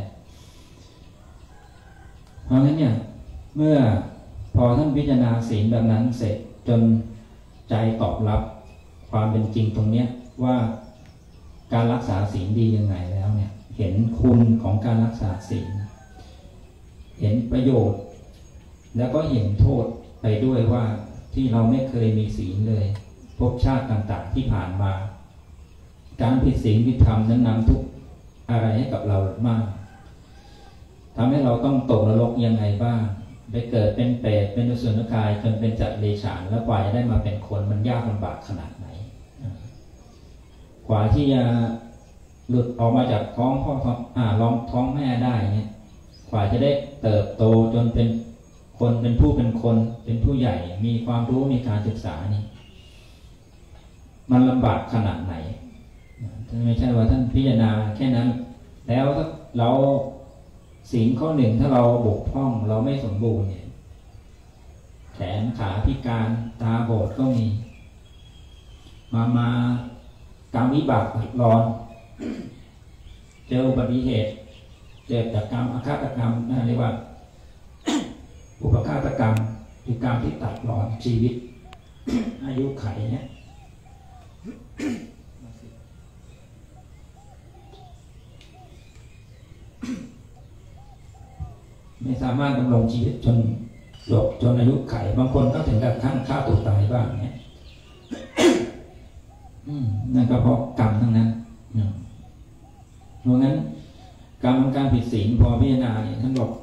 เพราะงั้นเนี่ยเมื่อพอท่านพิจารณาศีลแบบนั้นเสร็จจนใจตอบรับความเป็นจริงตรงเนี้ยว่าการรักษาศีลดียังไงแล้วเนี่ยเห็นคุณของการรักษาศีลเห็นประโยชน์แล้วก็เห็นโทษไปด้วยว่าที่เราไม่เคยมีศีลเลยภพชาติต่างๆที่ผ่านมาการผิดศีลผิดธรรมนั้นนำทุกข์อะไรให้กับเรามากทำให้เราต้องตกนรกยังไงบ้างไปเกิดเป็นเปรตเป็นอสุรกายจนเป็นจัตเดรัจฉานแล้วกว่าจะได้มาเป็นคนมันยากลำบากขนาดไหนกว่าที่จะหลุดออกมาจากท้องพ่อท้องแม่ได้เนี่ยกว่าจะได้เติบโตจนเป็นคนเป็นผู้เป็นคนเป็นผู้ใหญ่มีความรู้มีการศึกษานี่มันลำบากขนาดไหนไม่ใช่ว่าท่านพิจารณาแค่นั้นแล้วถ้าเราศีลข้อหนึ่งถ้าเราบกพร่องเราไม่สมบูรณ์เนี่ยแขนขาพิการตาบอดก็มีมากรรมวิบากตัดรอนเจออุบัติเหตุเจ็บจากกรรมอาฆาตกรรมเรียกว่าอุปฆาตกรรมหรือกรรมที่ตัดรอนชีวิตอายุไขเนี่ยไม่สามารถดำรงชีวิตจนอายุไขบางคนก็ถึงกับขั้นฆ่าตัวตายบ้างเนี่ยนั่นก็เพราะกรรมทั้งนั้นเพราะงั้นกรรมของการผิดศีลพอพิจารณาเนี่ยท่านบอก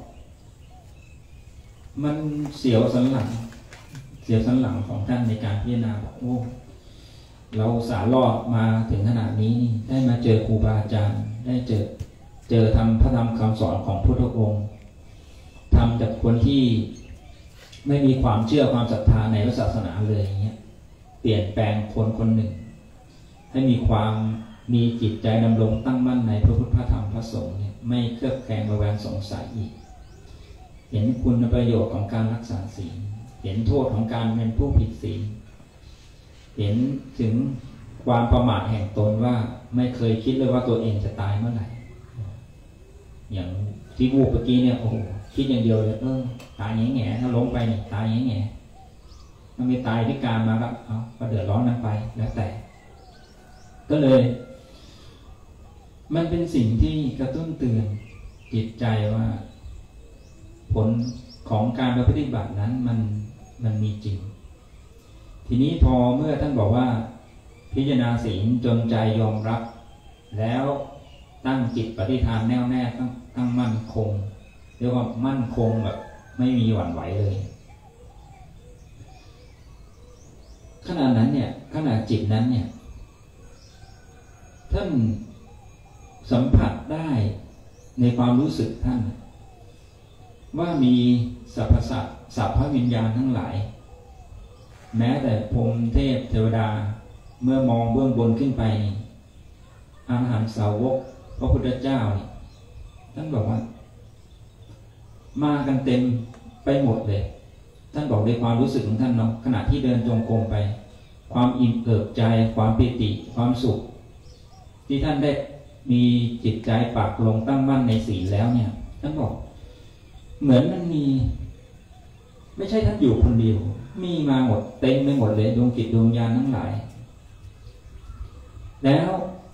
มันเสียวสันหลังของท่านในการพิจารณาบอกโอ้เราสารอดมาถึงขนาดนี้ได้มาเจอครูบาอาจารย์ได้เจอทำพระธรรมคำสอนของพุทธองค์ทำจากคนที่ไม่มีความเชื่อความศรัทธาในศาสนาเลยอย่างเงี้ยเปลี่ยนแปลงคนหนึ่งให้มีจิตใจดำรงตั้งมั่นในพระพุทธพระธรรมพระสงฆ์เนี่ยไม่เคลือบแคลงระแวงสงสัยอีกเห็นคุณประโยชน์ของการรักษาศีลเห็นโทษของการเป็นผู้ผิดศีลเห็นถึงความประมาทแห่งตนว่าไม่เคยคิดเลยว่าตัวเองจะตายเมื่อไหร่อย่างที่วูบเมื่อกี้เนี่ยโอ้คิดอย่างเดียวเลยตายแง่ถ้าล้มไปเนี่ยตายแง่ถ้าไม่ตายพิการมาก็เดือดร้อนนั้นไปแล้วแต่ก็เลยมันเป็นสิ่งที่กระตุ้นเตือนจิตใจว่าผลของการปฏิบัตินั้นมันมีจริงทีนี้พอเมื่อท่านบอกว่าพิจารณาศีลจนใจยอมรับแล้วตั้งจิตปฏิฐานแน่วแน่ตั้งมั่นคงเรียกว่ามั่นคงแบบไม่มีหวั่นไหวเลยขณะนั้นเนี่ยขณะจิตนั้นเนี่ยท่านสัมผัสได้ในความรู้สึกท่านว่ามีสรรพสัตว์สรรพวิญญาณทั้งหลายแม้แต่พรหมเทพเทวดาเมื่อมองเบื้องบนขึ้นไปอรหันตสาวกพระพุทธเจ้าท่านบอกว่ามากันเต็มไปหมดเลยท่านบอกในความรู้สึกของท่านเนาะขณะที่เดินจงกรมไปความอิ่มเอิบใจความปิติความสุขที่ท่านได้มีจิตใจปักลงตั้งมั่นในศีลแล้วเนี่ยท่านบอกเหมือนมันมีไม่ใช่ท่านอยู่คนเดียวมีมาหมดเต็มไปหมดเลยดวงจิตดวงญาณทั้งหลายแล้ว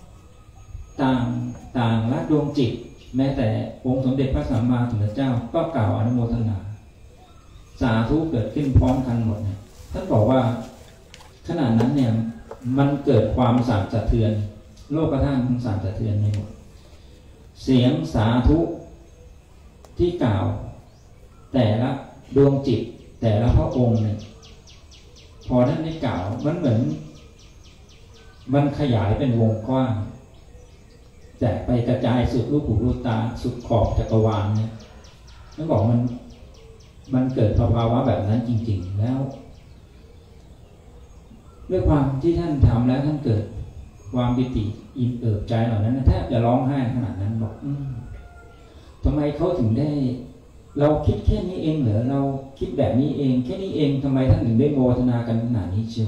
ต่างละดวงจิตแม้แต่องค์สมเด็จพระสัมมาสัมพุทธเจ้าก็กล่าวอนุโมทนาสาธุเกิดขึ้นพร้อมกันหมดเนี่ยท่านบอกว่าขณะนั้นเนี่ยมันเกิดความสั่นสะเทือนโลกธาตุมันสั่นสะเทือนในหมดเสียงสาธุที่กล่าวแต่ละดวงจิตแต่ละพระองค์เนี่ยพอท่านได้กล่าวมันเหมือนมันขยายเป็นวงกว้างแต่ไปกระจายสุดลูกหูลูกตาสุดขอบจักรวาลเนี่ยนั่นบอกมันเกิดภาวะแบบนั้นจริงๆแล้วด้วยความที่ท่านทำแล้วท่านเกิดความปิติอิ่มเอิบใจเหล่านั้นแทบจะร้องไห้ขนาดนั้นบอกทำไมเขาถึงได้เราคิดแค่นี้เองเหรอเราคิดแบบนี้เองแค่นี้เองทำไมท่านถึงได้โมทนากันขนาดนี้เชียว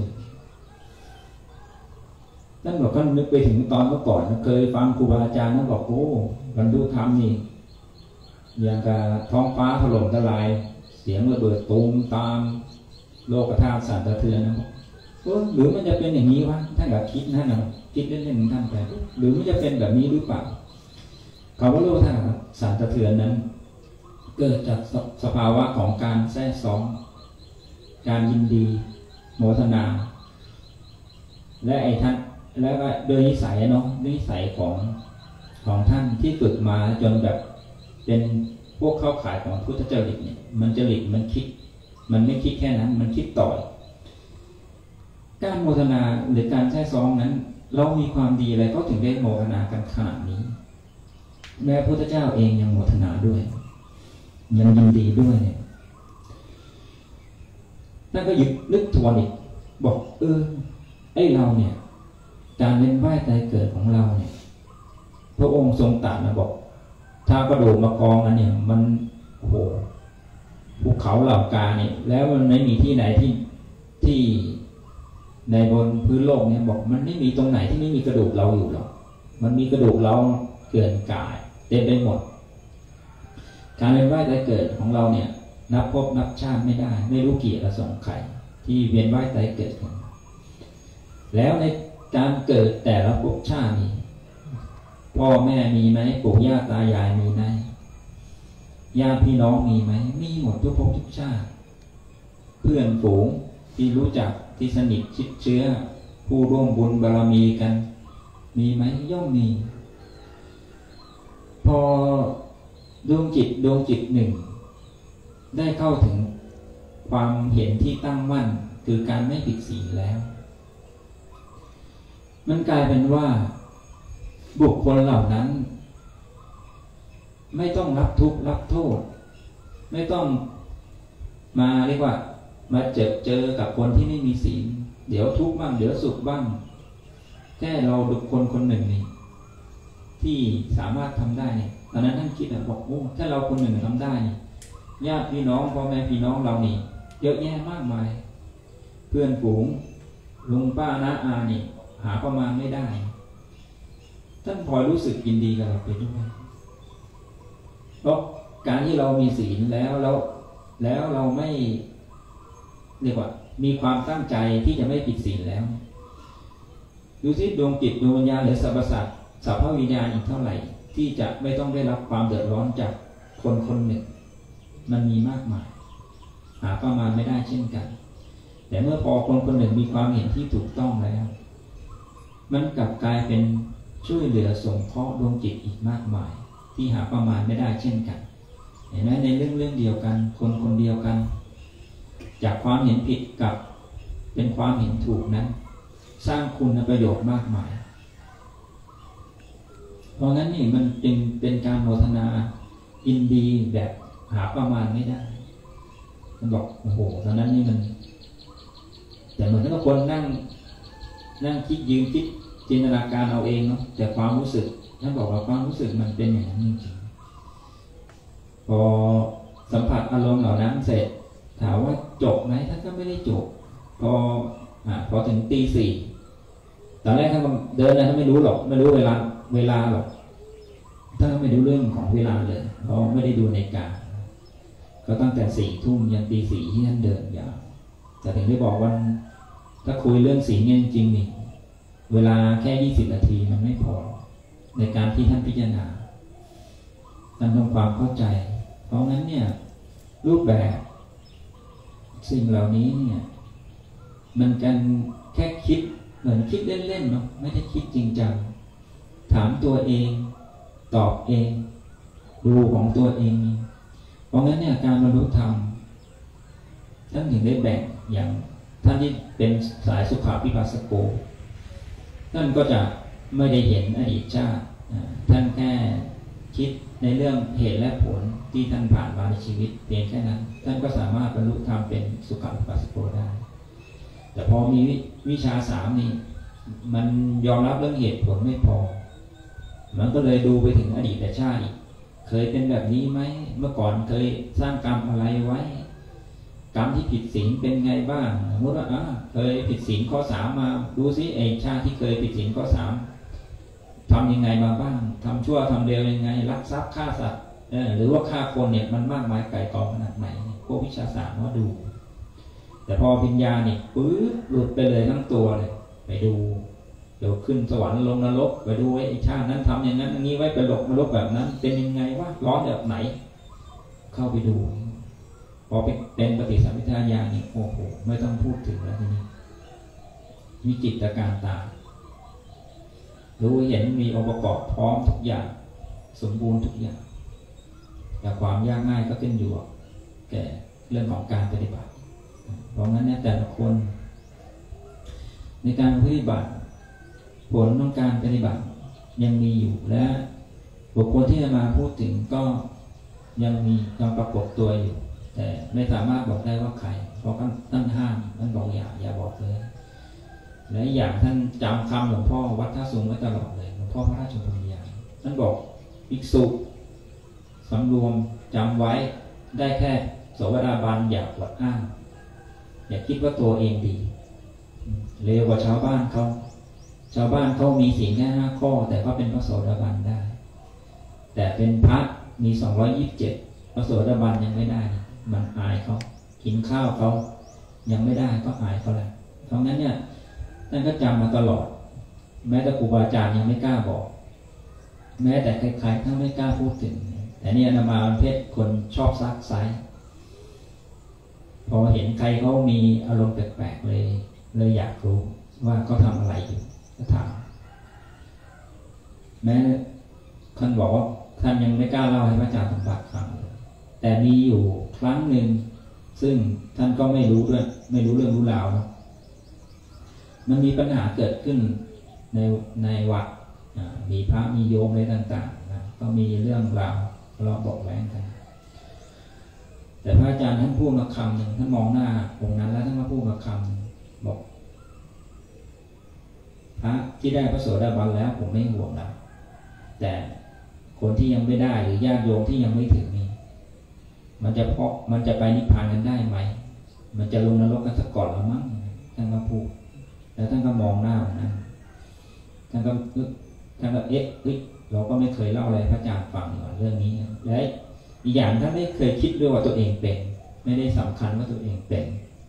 ท่านบอกก็นึกไปถึงตอนเมื่อก่อนเคยฟังครูบาอาจารย์ท่านบอกโอ้บรรลุธรรมนี่อย่างกับท้องฟ้าถล่มทลายเสียงระเบิดตูมตามโลกธาตุสั่นสะเทือนนะบอกหรือมันจะเป็นอย่างนี้วะท่านก็คิดนั่นนะคิดเล่นๆของท่านไปหรือมันจะเป็นแบบนี้หรือเปล่าคำว่าโลกธาตุสั่นสะเทือนนั้นเกิดจากสภาวะของการแทรกซ้อนการยินดีโมทนาและไอ้ท่านแล้วก็โดยนิสัยเนาะนิสัยของท่านที่ฝึกมาจนแบบเป็นพวกเข้าข่ายของพุทธเจ้าจริตเนี่ยมันจริตมันคิดมันไม่คิดแค่นั้นมันคิดต่อการโมทนาหรือการแทรกซ้อนนั้นเรามีความดีอะไรก็ถึงได้โมทนากันขนาดนี้แม้พระพุทธเจ้าเองยังโมทนาด้วยยังยินดีด้วยเนี่ยท่านก็หยุดนึกทวนอีกบอกไอ้เราเนี่ยการเล่นว่ายตายเกิดของเราเนี่ยพระองค์ทรงตรัสนะบอกถ้ากระโดดมากองนั้นเนี่ยมันโอ้โหภูเขาเหล่ากาเนี่ยแล้วมันไม่มีที่ไหนที่ในบนพื้นโลกเนี่ยบอกมันไม่มีตรงไหนที่ไม่มีกระดูกเราอยู่หรอกมันมีกระดูกเราเกลื่อนกายเต็มไปหมดการเวียนว่ายตายเกิดของเราเนี่ยนับพบนับชาติไม่ได้ไม่รู้กี่ละสองไข่ที่เวียนว่ายตายเกิดกันแล้วในการเกิดแต่ละภพชาตินี้พ่อแม่มีไหมปู่ย่าตายายมีไหมญาติพี่น้องมีไหมมีหมดทุกภพทุกชาติเพื่อนฝูงที่รู้จักที่สนิทชิดเชื้อผู้ร่วมบุญบารมีกันมีไหมย่อมมีพอดวงจิตหนึ่งได้เข้าถึงความเห็นที่ตั้งมั่นคือการไม่ผิดศีลแล้วมันกลายเป็นว่าบุคคลเหล่านั้นไม่ต้องรับทุกข์รับโทษไม่ต้องมาเรียกว่ามาเจอกับคนที่ไม่มีศีลเดี๋ยวทุกข์บ้างเดี๋ยวสุขบ้างแค่เราดูคนหนึ่งนี่ที่สามารถทำได้เนี่ยตอนนั้นท่านคิดบอกโอ้ถ้าเราคนหนึ่งทำได้ญาติพี่น้องพ่อแม่พี่น้องเรานี่เยอะแยะมากมายเพื่อนฝูงลุงป้าน้าอานี่หาประมาณไม่ได้ท่านพลอยรู้สึกยินดีกับเราไปด้วยเพราะการที่เรามีศีลแล้วเราไม่เรียกว่ามีความตั้งใจที่จะไม่ผิดศีลแล้วดูสิดวงจิตดวงวิญญาณหรือสรรพสัตว์สัพพวิญญาณอีกเท่าไหร่ที่จะไม่ต้องได้รับความเดือดร้อนจากคนหนึ่งมันมีมากมายหาประมาณไม่ได้เช่นกันแต่เมื่อพอคนหนึ่งมีความเห็นที่ถูกต้องแล้วมันกลับกลายเป็นช่วยเหลือสงเคราะห์ดวงจิตอีกมากมายที่หาประมาณไม่ได้เช่นกันเห็นไหมในเรื่องเดียวกันคนเดียวกันจากความเห็นผิดกับเป็นความเห็นถูกนั้นสร้างคุณประโยชน์มากมายเพราะงั้นนี่มันเป็นการโมทนายินดีแบบหาประมาณไม่ได้มันบอกโอ้โหตอนนั้นนี่มันแต่เหมือนกับคนนั่งคิดยืนคิดจินตนาการเอาเองเนาะแต่ความรู้สึกท่านบอกว่าความรู้สึกมันเป็นอย่างนั้นจริงๆพอสัมผัสอารมณ์เหล่านั้นเสร็จถามว่าจบไหมท่านก็ไม่ได้จบพอถึงตีสี่ตอนแรกท่านก็เดินนะท่านไม่รู้หรอกไม่รู้เวลาหรอกท่านก็ไม่รู้เรื่องของเวลาเลยเพราะไม่ได้ดูนาฬิกาก็ตั้งแต่4 ทุ่มยันตี 4ที่ท่านเดินยาวแต่ถึงได้บอกว่าถ้าคุยเรื่องศีลจริงๆนี่เวลาแค่20 นาทีมันไม่พอในการที่ท่านพิจารณาท่านต้องความเข้าใจเพราะงั้นเนี่ยรูปแบบสิ่งเหล่านี้เนี่ยมันกันแค่คิดเหมือนคิดเล่นๆเนาะไม่ได้คิดจริงจังถามตัวเองตอบเองดูของตัวเองเพราะงั้นเนี่ยการบรรลุธรรมท่านถึงได้แบ่งอย่างท่านที่เป็นสายสุขาวิปัสสโกท่านก็จะไม่ได้เห็นอดีตชาติท่านแค่คิดในเรื่องเหตุและผลที่ท่านผ่านมาในชีวิตเพียงแค่นั้นท่านก็สามารถบรรลุธรรมเป็นสุขาวิปัสสโกได้แต่พอมีวิชา3นี่มันยอมรับเรื่องเหตุผลไม่พอมันก็เลยดูไปถึงอดีตชาติเคยเป็นแบบนี้ไหมเมื่อก่อนเคยสร้างกรรมอะไรไว้กรรมที่ผิดศีลเป็นไงบ้างสมมติว่าเคยผิดศีลข้อ3มาดูซิไอ้ชาติที่เคยผิดศีลข้อ3ทำยังไงมาบ้างทำชั่วทำเร็วยังไงลักทรัพย์ฆ่าสัตว์หรือว่าฆ่าคนเนี่ยมันมากมายไก่กองขนาดไหนพวกวิชาศาสตร์ว่าดูแต่พอปัญญาเนี่ยปื๊ดหลุดไปเลยทั้งตัวเลยไปดูเดี๋ยวขึ้นสวรรค์ลงนรกไปดูไอ้ชาตินั้นทำอย่างนั้นอย่างนี้ไว้ไปหลบนรกแบบนั้นเป็นยังไงวะร้อนแบบไหนเข้าไปดูพอเป็นปฏิสัมภิทาญาณนี่โอ้โหไม่ต้องพูดถึงแล้วทีนี้มีจิตการตารู้เห็นมีองค์ประกอบพร้อมทุกอย่างสมบูรณ์ทุกอย่างแต่ความยากง่ายก็ขึ้นอยู่แก่เรื่องของการปฏิบัติเพราะงั้นเนี่ยแต่ละคนในการปฏิบัติผลของการปฏิบัติยังมีอยู่และบุคคลที่จะมาพูดถึงก็ยังปรากฏตัวอยู่แต่ไม่สามารถบอกได้ว่าใครเพราะท่านห้ามท่านบอกอย่าบอกเลยและอย่างท่านจำคำหลวงพ่อวัดท่าสูงไว้ตลอดเลยหลวงพ่อพระราชชนนียานท่านบอกภิกษุสำรวมจำไว้ได้แค่โสดาบันอย่าอวดอ้างอย่าคิดว่าตัวเองดีเร็วกว่าชาวบ้านเขามีศีลแค่5 ข้อแต่ก็เป็นพระโสดาบันได้แต่เป็นพระมี227พระโสดาบันยังไม่ได้มันอายเขากินข้าวเขายังไม่ได้ก็อายเขาแล้วเพราะงั้นเนี่ยท่านก็จำมาตลอดแม้แต่ครูบาอาจารย์ยังไม่กล้าบอกแม้แต่ใครๆท่านไม่กล้าพูดถึงแต่นี่อาตมาประเภทคนชอบซักไซพอเห็นใครเขามีอารมณ์แปลกๆเลยอยากรู้ว่าเขาทำอะไรอยู่ก็ถามแม้ท่านบอกว่าท่านยังไม่กล้าเล่าให้พระอาจารย์สมบัติฟังเลยแต่มีอยู่ครั้งหนึ่งซึ่งท่านก็ไม่รู้เรื่องรู้ราวนะมันมีปัญหาเกิดขึ้นในวัดมีพระมีโยมอะไรต่างๆนะก็มีเรื่องราวเราบอกแว้งกันแต่พระอาจารย์ท่านพูดมาคำหนึ่งท่านมองหน้าองค์นั้นแล้วท่านมาพูดมาคำบอกพระที่ได้พระโสดาบันแล้วผมไม่ห่วงนะแต่คนที่ยังไม่ได้หรือญาติโยมที่ยังไม่ถึงนี่มันจะไปนิพพานกันได้ไหมมันจะลงนรกกันสักก่อนหรือมั้งท่านก็พูดแล้วท่านก็มองหน้าองค์นั้นท่านก็เราก็ไม่เคยเล่าอะไรพระอาจารย์ฟังเรื่องนี้และอีกอย่างท่านไม่เคยคิดด้วยว่าตัวเองเป็นไม่ได้สำคัญว่าตัวเองเป็น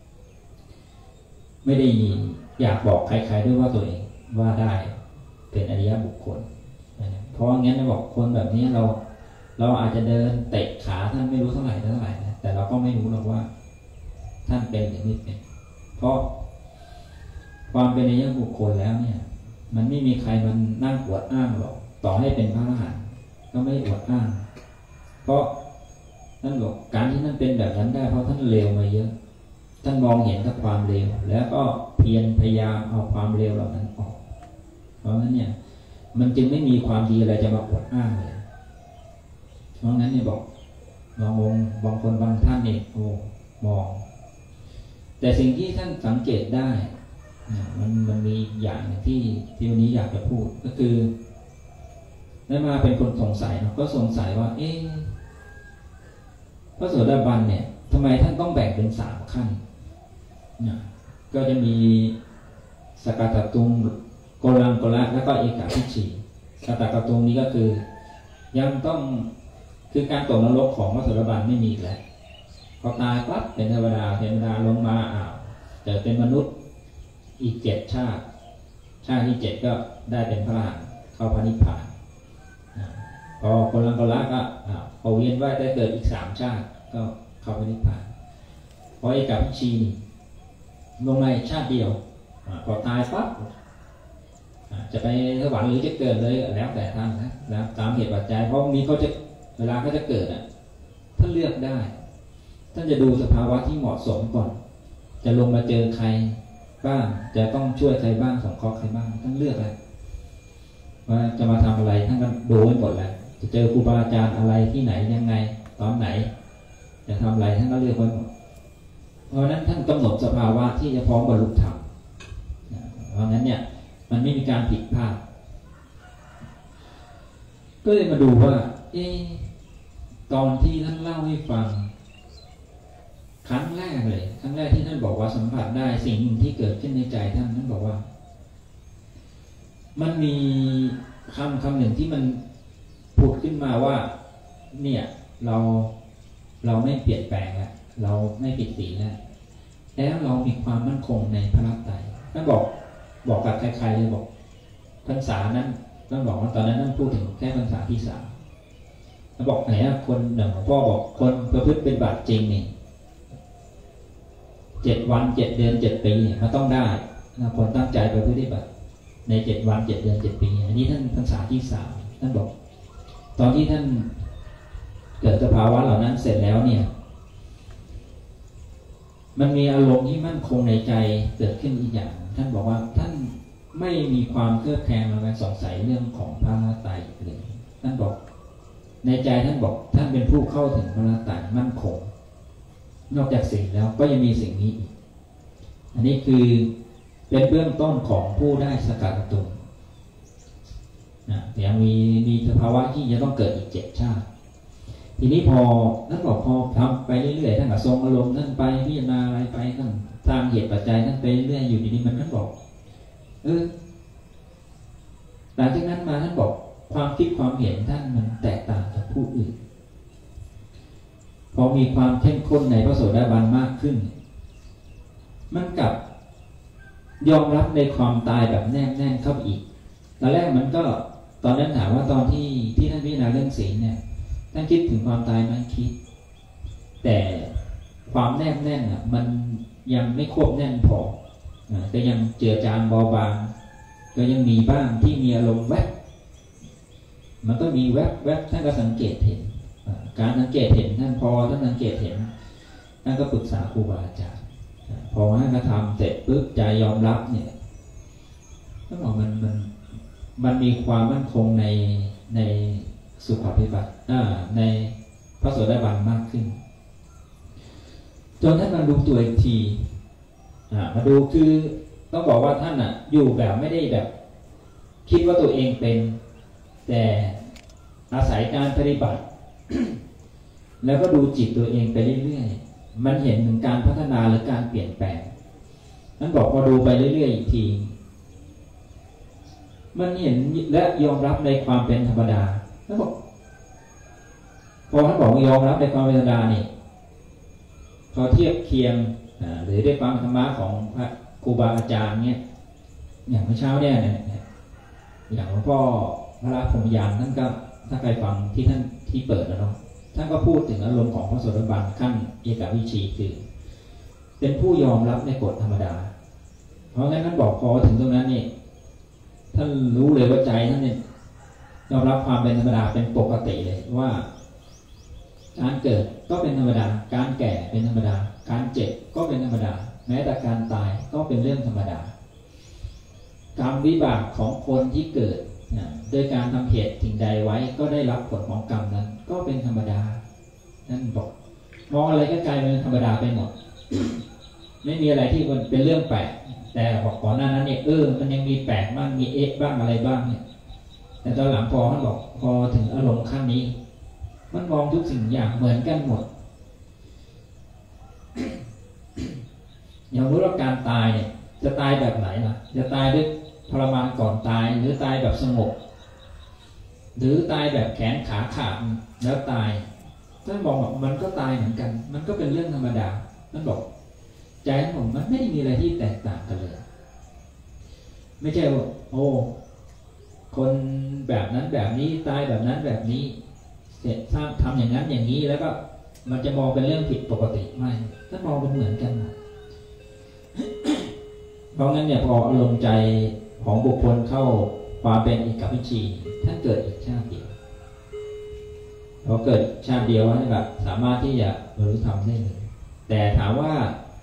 ไม่ได้อยากบอกใครๆด้วยว่าตัวเองว่าได้เป็นอริยบุคคลเพราะงั้นจะบอกคนแบบนี้เราอาจจะเดินเตะขาท่านไม่รู้เท่าไหร่นะแต่เราก็ไม่รู้หรอกว่าท่านเป็นหรือไม่เป็นเพราะความเป็นอริยบุคคลแล้วเนี่ยมันไม่มีใครมันนั่งอวดอ้างหรอกต่อให้เป็นพระอรหันต์ก็ไม่อวดอ้างเพราะท่านบอกการที่ท่านเป็นแบบนั้นได้เพราะท่านเลวมาเยอะท่านมองเห็นแต่ความเลวแล้วก็พยายามเอาความเลวเหล่านั้นออกเพราะงั้นเนี่ยมันจึงไม่มีความดีอะไรจะมาอวดอ้างเลยเพราะงั้นเนี่ยบอกบางคนบางท่านเนี่ยมองแต่สิ่งที่ท่านสังเกตได้มันมีอย่างที่วันนี้อยากจะพูดก็คือได้มาเป็นคนสงสัยเนาะก็สงสัยว่าพระโสดาบันเนี่ยทำไมท่านต้องแบ่งเป็น3 ขั้นก็จะมีสกตตุงโกลังโกละแล้วก็เอกาทิชีสกตตุงนี้ก็คือยังต้องคือการตกนรกของพระโสดาบันไม่มีแล้วพอตายปั๊บเป็นเทวดาลงมาเกิดเป็นมนุษย์อีก7 ชาติที่7ก็ได้เป็นพระอรหันต์เข้าพระนิพพานพอโกลังโกละก็พอเวียนว่ายได้เกิดอีก3 ชาติก็เข้าพระนิพพานพอเอกาทิชีลงในชาติเดียวพพอตายปั๊บจะไปสวรรค์หรือจะเกิดเลยแล้วแต่ท่านนะแล้วตามเหตุปัจจัยเพราะมีเขาจะเวลาเขาจะเกิดท่านเลือกได้ท่านจะดูสภาวะที่เหมาะสมก่อนจะลงมาเจอใครบ้างจะต้องช่วยใครบ้างสงเคราะห์ใครบ้างท่านเลือกแล้วว่าจะมาทำอะไรท่านก็ดูไว้หมดแล้วจะเจอครูบาอาจารย์อะไรที่ไหนยังไงตอนไหนจะทำอะไรท่านก็เลือกไว้หมดเพราะนั้นท่านกำหนดสภาวะที่จะพร้อมบรรลุธรรมเพราะนั้นเนี่ยมันไม่มีการผิดพลาดก็เลยมาดูว่าตอนที่ท่านเล่าให้ฟังครั้งแรกที่ท่านบอกว่าสัมผัสได้สิ่งที่เกิดขึ้นในใจท่านบอกว่ามันมีคำหนึ่งที่มันผุดขึ้นมาว่าเนี่ยเราไม่เปลี่ยนแปลงแล้วเราไม่ผิดศีลแล้วเรามีความมั่นคงในพระรัตน์ตรัยท่านบอกกับใครๆเลยบอกพรรษานั้นท่านบอกว่าตอนนั้นท่านพูดถึงแค่พรรษาที่3ท่านบอกไหนคนหนึ่งพ่อบอกคนประพฤติเป็นบาปจริงนี่7 วัน 7 เดือน 7 ปีมันต้องได้คนตั้งใจประพฤติบัติใน7 วัน 7 เดือน 7 ปีอันนี้ท่านพรรษาที่3ท่านบอกตอนที่ท่านเกิดสภาวะเหล่านั้นเสร็จแล้วเนี่ยมันมีอารมณ์ที่มั่นคงในใจเกิดขึ้นอีกอย่างท่านบอกว่าท่านไม่มีความเครือบแคลงและสงสัยเรื่องของพระรัตน์ตรัยเลยท่านบอกในใจท่านบอกท่านเป็นผู้เข้าถึงพระรัตน์ตรัยมั่นคงนอกจากสิ่งแล้วก็ยังมีสิ่งนี้อีกอันนี้คือเป็นเบื้องต้นของผู้ได้สกัดตุนยังมีสภาวะที่จะต้องเกิดอีก7 ชาติทีนี้พอท่านบอกพอทำไปเรื่อยๆท่านก็ทรงอารมณ์ท่านไปพิจารณาอะไรไปท่านตามเหตุปัจจัยท่านไปเรื่อยอยู่ดีนี้มันท่านบอกหลังจากนั้นมาท่านบอกความคิดความเห็นท่านมันแตกต่างจากผู้อื่นพอมีความเข้มข้นในพระโสดาบันมากขึ้นมันกลับยอมรับในความตายแบบแน่นเข้าไปอีกตอนแรกมันก็ตอนนั้นถามว่าตอนที่ท่านพิจารณาเรื่องศีลเนี่ยท่านคิดถึงความตายไหมคิดแต่ความแนบแน่นมันยังไม่ควบแน่นพอก็ยังเจือจางเบาบางก็ยังมีบ้างที่มีอารมณ์แวบมันก็มีแวบท่านก็สังเกตเห็นการสังเกตเห็นท่านสังเกตเห็นท่านก็ปรึกษาครูบาอาจารย์พอท่านก็ทำเสร็จปุ๊บใจยอมรับเนี่ยท่านบอกมันมีความมั่นคงในสุขภิบัติในพระโสดาบันมากขึ้นจนท่านมาดูตัวอีกทีมาดูคือต้องบอกว่าท่านอยู่แบบไม่ได้แบบคิดว่าตัวเองเป็นแต่อาศัยการปฏิบัติ แล้วก็ดูจิตตัวเองไปเรื่อยๆมันเห็นถึงการพัฒนาหรือการเปลี่ยนแปลงท่านบอกพอดูไปเรื่อยๆอีกทีมันเห็นและยอมรับในความเป็นธรรมดาท่านบอกพอท่านบอกยอมรับในความเป็นธรรมดานี่พอเทียบเคียงหรือได้ฟังธรรมะของพระครูบาอาจารย์เนี่ยอย่างเมื่อเช้าเนี่ยอย่างหลวงพ่อพระพรหมยานท่านก็ถ้าใครฟังที่ท่านที่เปิดแล้วเนาะท่านก็พูดถึงอารมณ์ของพระโสดาบันขั้นเอกวิชีคือเป็นผู้ยอมรับในกฎธรรมดาเพราะงั้นท่านบอกพอถึงตรงนั้นนี่ท่านรู้เลยว่าใจท่านเนี่ยยอมรับความเป็นธรรมดาเป็นปกติเลยว่าการเกิดก็เป็นธรรมดาการแก่เป็นธรรมดาการเจ็บก็เป็นธรรมดาแม้แต่การตายก็เป็นเรื่องธรรมดากรรมวิบากของคนที่เกิดโดยการทำเหตุสิ่งใดไว้ก็ได้รับผลของกรรมนั้นก็เป็นธรรมดานั่นบอกมองอะไรก็กลายเป็นธรรมดาไปหมด ไม่มีอะไรที่มันเป็นเรื่องแปลกแต่บอกก่อนหน้านั้นเนี่ยมันยังมีแปลกบ้างมีบ้างอะไรบ้างเนี่ยแต่ตอนหลังพอท่านบอกพอถึงอารมณ์ขั้นนี้มันมองทุกสิ่งอย่างเหมือนกันหมด อย่างรู้ว่าการตายเนี่ยจะตายแบบไหนล่ะจะตายด้วยทรมานก่อนตายหรือตายแบบสงบหรือตายแบบแขนขาขาดแล้วตายท่านบอกว่ามันก็ตายเหมือนกันมันก็เป็นเรื่องธรรมดาท่านบอกใจของผมมันไม่ได้มีอะไรที่แตกต่างกันเลยไม่ใช่ว่าคนแบบนั้นแบบนี้ตายแบบนั้นแบบนี้เสร็จทำอย่างนั้นอย่างนี้แล้วก็มันจะมองเป็นเรื่องผิดปกติไม่ท่านมองเป็นเหมือนกันเพราะงั้นเนี่ยพออารมณ์ใจของบุคคลเข้าความเป็นอิกขวิชีท่านเกิดอีกชาติเดียวพอเกิดชาติเดียวนี่แบบสามารถที่จะบรรลุธรรมได้เลยแต่ถามว่า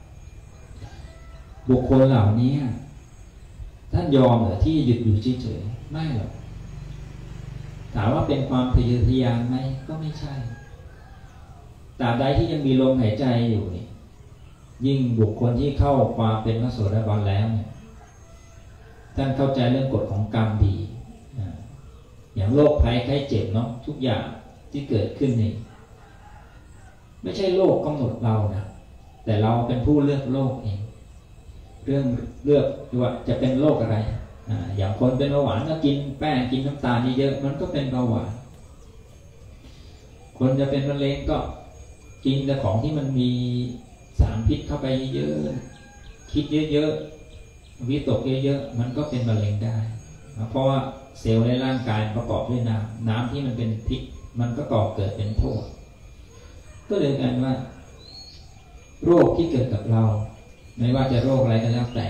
บุคคลเหล่านี้ท่านยอมเหรอที่หยุดอยู่เฉยๆไม่หรอกถามว่าเป็นความทะเยอทะยานไหมก็ไม่ใช่ตราบใดที่ยังมีลมหายใจอยู่นี่ยิ่งบุคคลที่เข้าความเป็นพระโสดาบันแล้วเนี่ยท่านเข้าใจเรื่องกฎของกรรมดีอย่างโรคภัยไข้เจ็บเนาะทุกอย่างที่เกิดขึ้นนี่ไม่ใช่โรคกำหนดเรานะแต่เราเป็นผู้เลือกโรคเองเรื่องเลือกว่าจะเป็นโรคอะไรอย่างคนเป็นเบาหวานก็กินแป้งกินน้ำตาลเยอะมันก็เป็นเบาหวานคนจะเป็นมะเร็งก็กินแต่ของที่มันมีสารพิษเข้าไปเยอะคิดเยอะๆวิตกเยอะๆมันก็เป็นมะเร็งได้เพราะว่าเซลล์ในร่างกายประกอบด้วยน้ำที่มันเป็นพิษมันก็ก่อเกิดเป็นโทษก็เลยกันว่าโรคที่เกิดกับเราไม่ว่าจะโรคอะไรก็แล้วแต่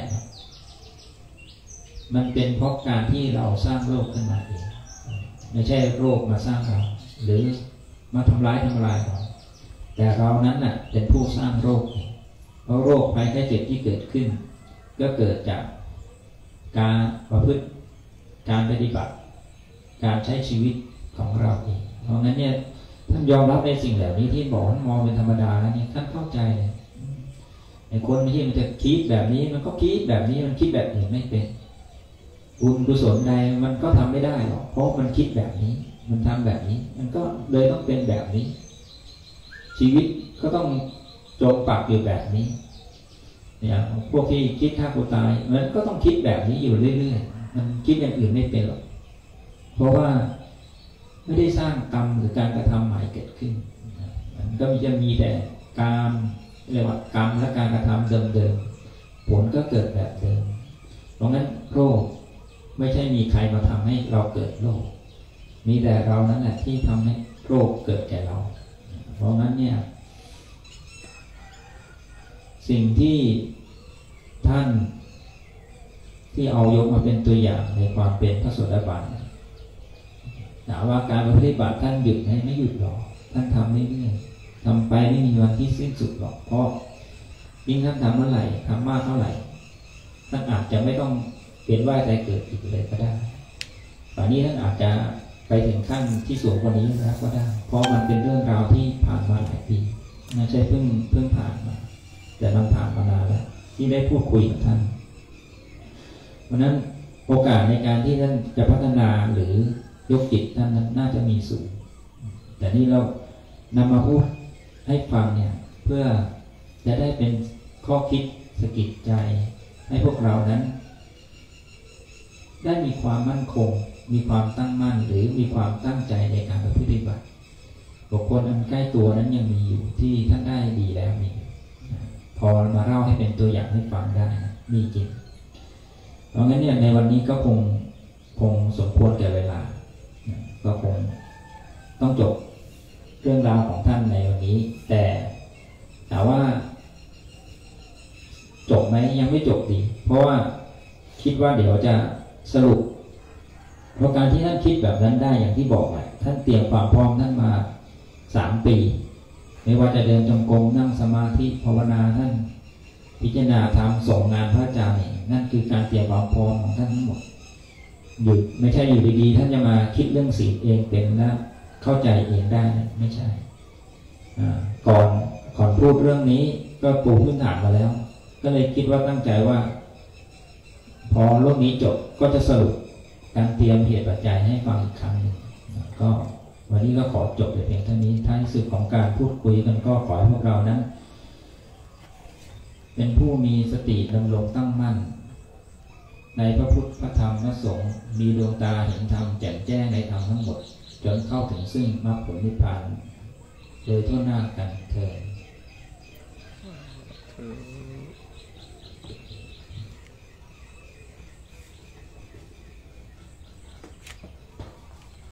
มันเป็นเพราะการที่เราสร้างโรคขึ้นมาเองไม่ใช่โรคมาสร้างเราหรือมาทำลายเราแต่เรานั้นน่ะเป็นผู้สร้างโรคเองเพราะโรคภัยไข้เจ็บที่เกิดขึ้นก็เกิดจากการประพฤติการปฏิบัติการใช้ชีวิตของเราเองเพราะงั้นเนี่ยท่านยอมรับในสิ่งเหล่านี้ที่บอกว่ามองเป็นธรรมดาแล้วเนี่ยท่านเข้าใจเลยไอ้คนที่มันจะคิดแบบนี้มันก็คิดแบบนี้มันคิดแบบอื่นไม่เป็นบุญกุศลใดมันก็ทำไม่ได้หรอกเพราะมันคิดแบบนี้มันทำแบบนี้มันก็เลยต้องเป็นแบบนี้ชีวิตก็ต้องจมปักอยู่แบบนี้เนี่ยพวกที่คิดฆ่าตัวตายมันก็ต้องคิดแบบนี้อยู่เรื่อยๆมันคิดอย่างอื่นไม่เป็นหรอกเพราะว่าไม่ได้สร้างกรรมหรือการกระทำใหม่เกิดขึ้นมันก็จะมีแต่การเรียกว่ากรรมและการกระทำเดิมๆผลก็เกิดแบบเดิมเพราะงั้นโรคไม่ใช่มีใครมาทำให้เราเกิดโรคมีแต่เรานั่นแหละที่ทำให้โรคเกิดแก่เราเพราะงั้นเนี่ยสิ่งที่ท่านที่เอายกมาเป็นตัวอย่างในความเป็นพระโสดาบันถามว่าการปฏิบัติท่านหยุดไม่หยุดหรอกท่านทำเรื่อยๆทำไปไม่มีวันที่สิ้นสุดหรอกเพราะยิ่งท่านทำเมื่อไหร่ทำมากเท่าไหร่ท่านอาจจะไม่ต้องเปลี่ยนว่ายใจเกิดอีกเลยก็ได้ตอนนี้ท่านอาจจะไปถึงขั้นที่สูงกว่านี้แล้วก็ได้เพราะมันเป็นเรื่องราวที่ผ่านมาหลายปีไม่ใช่เพิ่งผ่านมาแต่มันผ่านมานานแล้วที่ได้พูดคุยกับท่านเพราะนั้นโอกาสในการที่ท่านจะพัฒนาหรือยกจิตท่านนั้นน่าจะมีสูงแต่นี่เรานำมาพูดให้ฟังเนี่ยเพื่อจะได้เป็นข้อคิดสะกิดใจให้พวกเรานั้นได้มีความมั่นคงมีความตั้งมั่นหรือมีความตั้งใจในการปฏิบัติบุคคลอันใกล้ตัวนั้นยังมีอยู่ที่ท่านได้ดีแล้วมีพอมาเล่าให้เป็นตัวอย่างให้ฟังได้มีจริงเพราะงั้นเนี่ยในวันนี้ก็คงสมควรแก่เวลาก็คงต้องจบเรื่องราวของท่านในวันนี้แต่ถามว่าจบไหมยังไม่จบดีเพราะว่าคิดว่าเดี๋ยวจะสรุปเพราะการที่ท่านคิดแบบนั้นได้อย่างที่บอกท่านเตรียมความพร้อมท่านมา3 ปีไม่ว่าจะเดินจงกรมนั่งสมาธิภาวนาท่านพิจารณาธรรมส่งงานพระอาจารย์นั่นคือการเตรียมความพร้อมของท่านทั้งหมดอยู่ไม่ใช่อยู่ดีๆท่านจะมาคิดเรื่องศีลเองเป็นและเข้าใจเองได้ไม่ใช่ก่อนพูดเรื่องนี้ก็ปูพื้นฐานมาแล้วก็เลยคิดว่าตั้งใจว่าพอเรื่องนี้จบก็จะสรุปการเตรียมเหตุปัจจัยให้ฟังอีกครั้งนึงก็วันนี้ก็ขอจบแต่เพียงเท่านี้ท้ายสุดของการพูดคุยกันก็ขอให้พวกเรานั้นเป็นผู้มีสติดำรงตั้งมั่นในพระพุทธพระธรรมพระสงฆ์มีดวงตาเห็นธรรมแจ่มแจ้งในธรรมทั้งหมดจนเข้าถึงซึ่งมรรคผลนิพพานโดยทั่วหน้ากันเถิด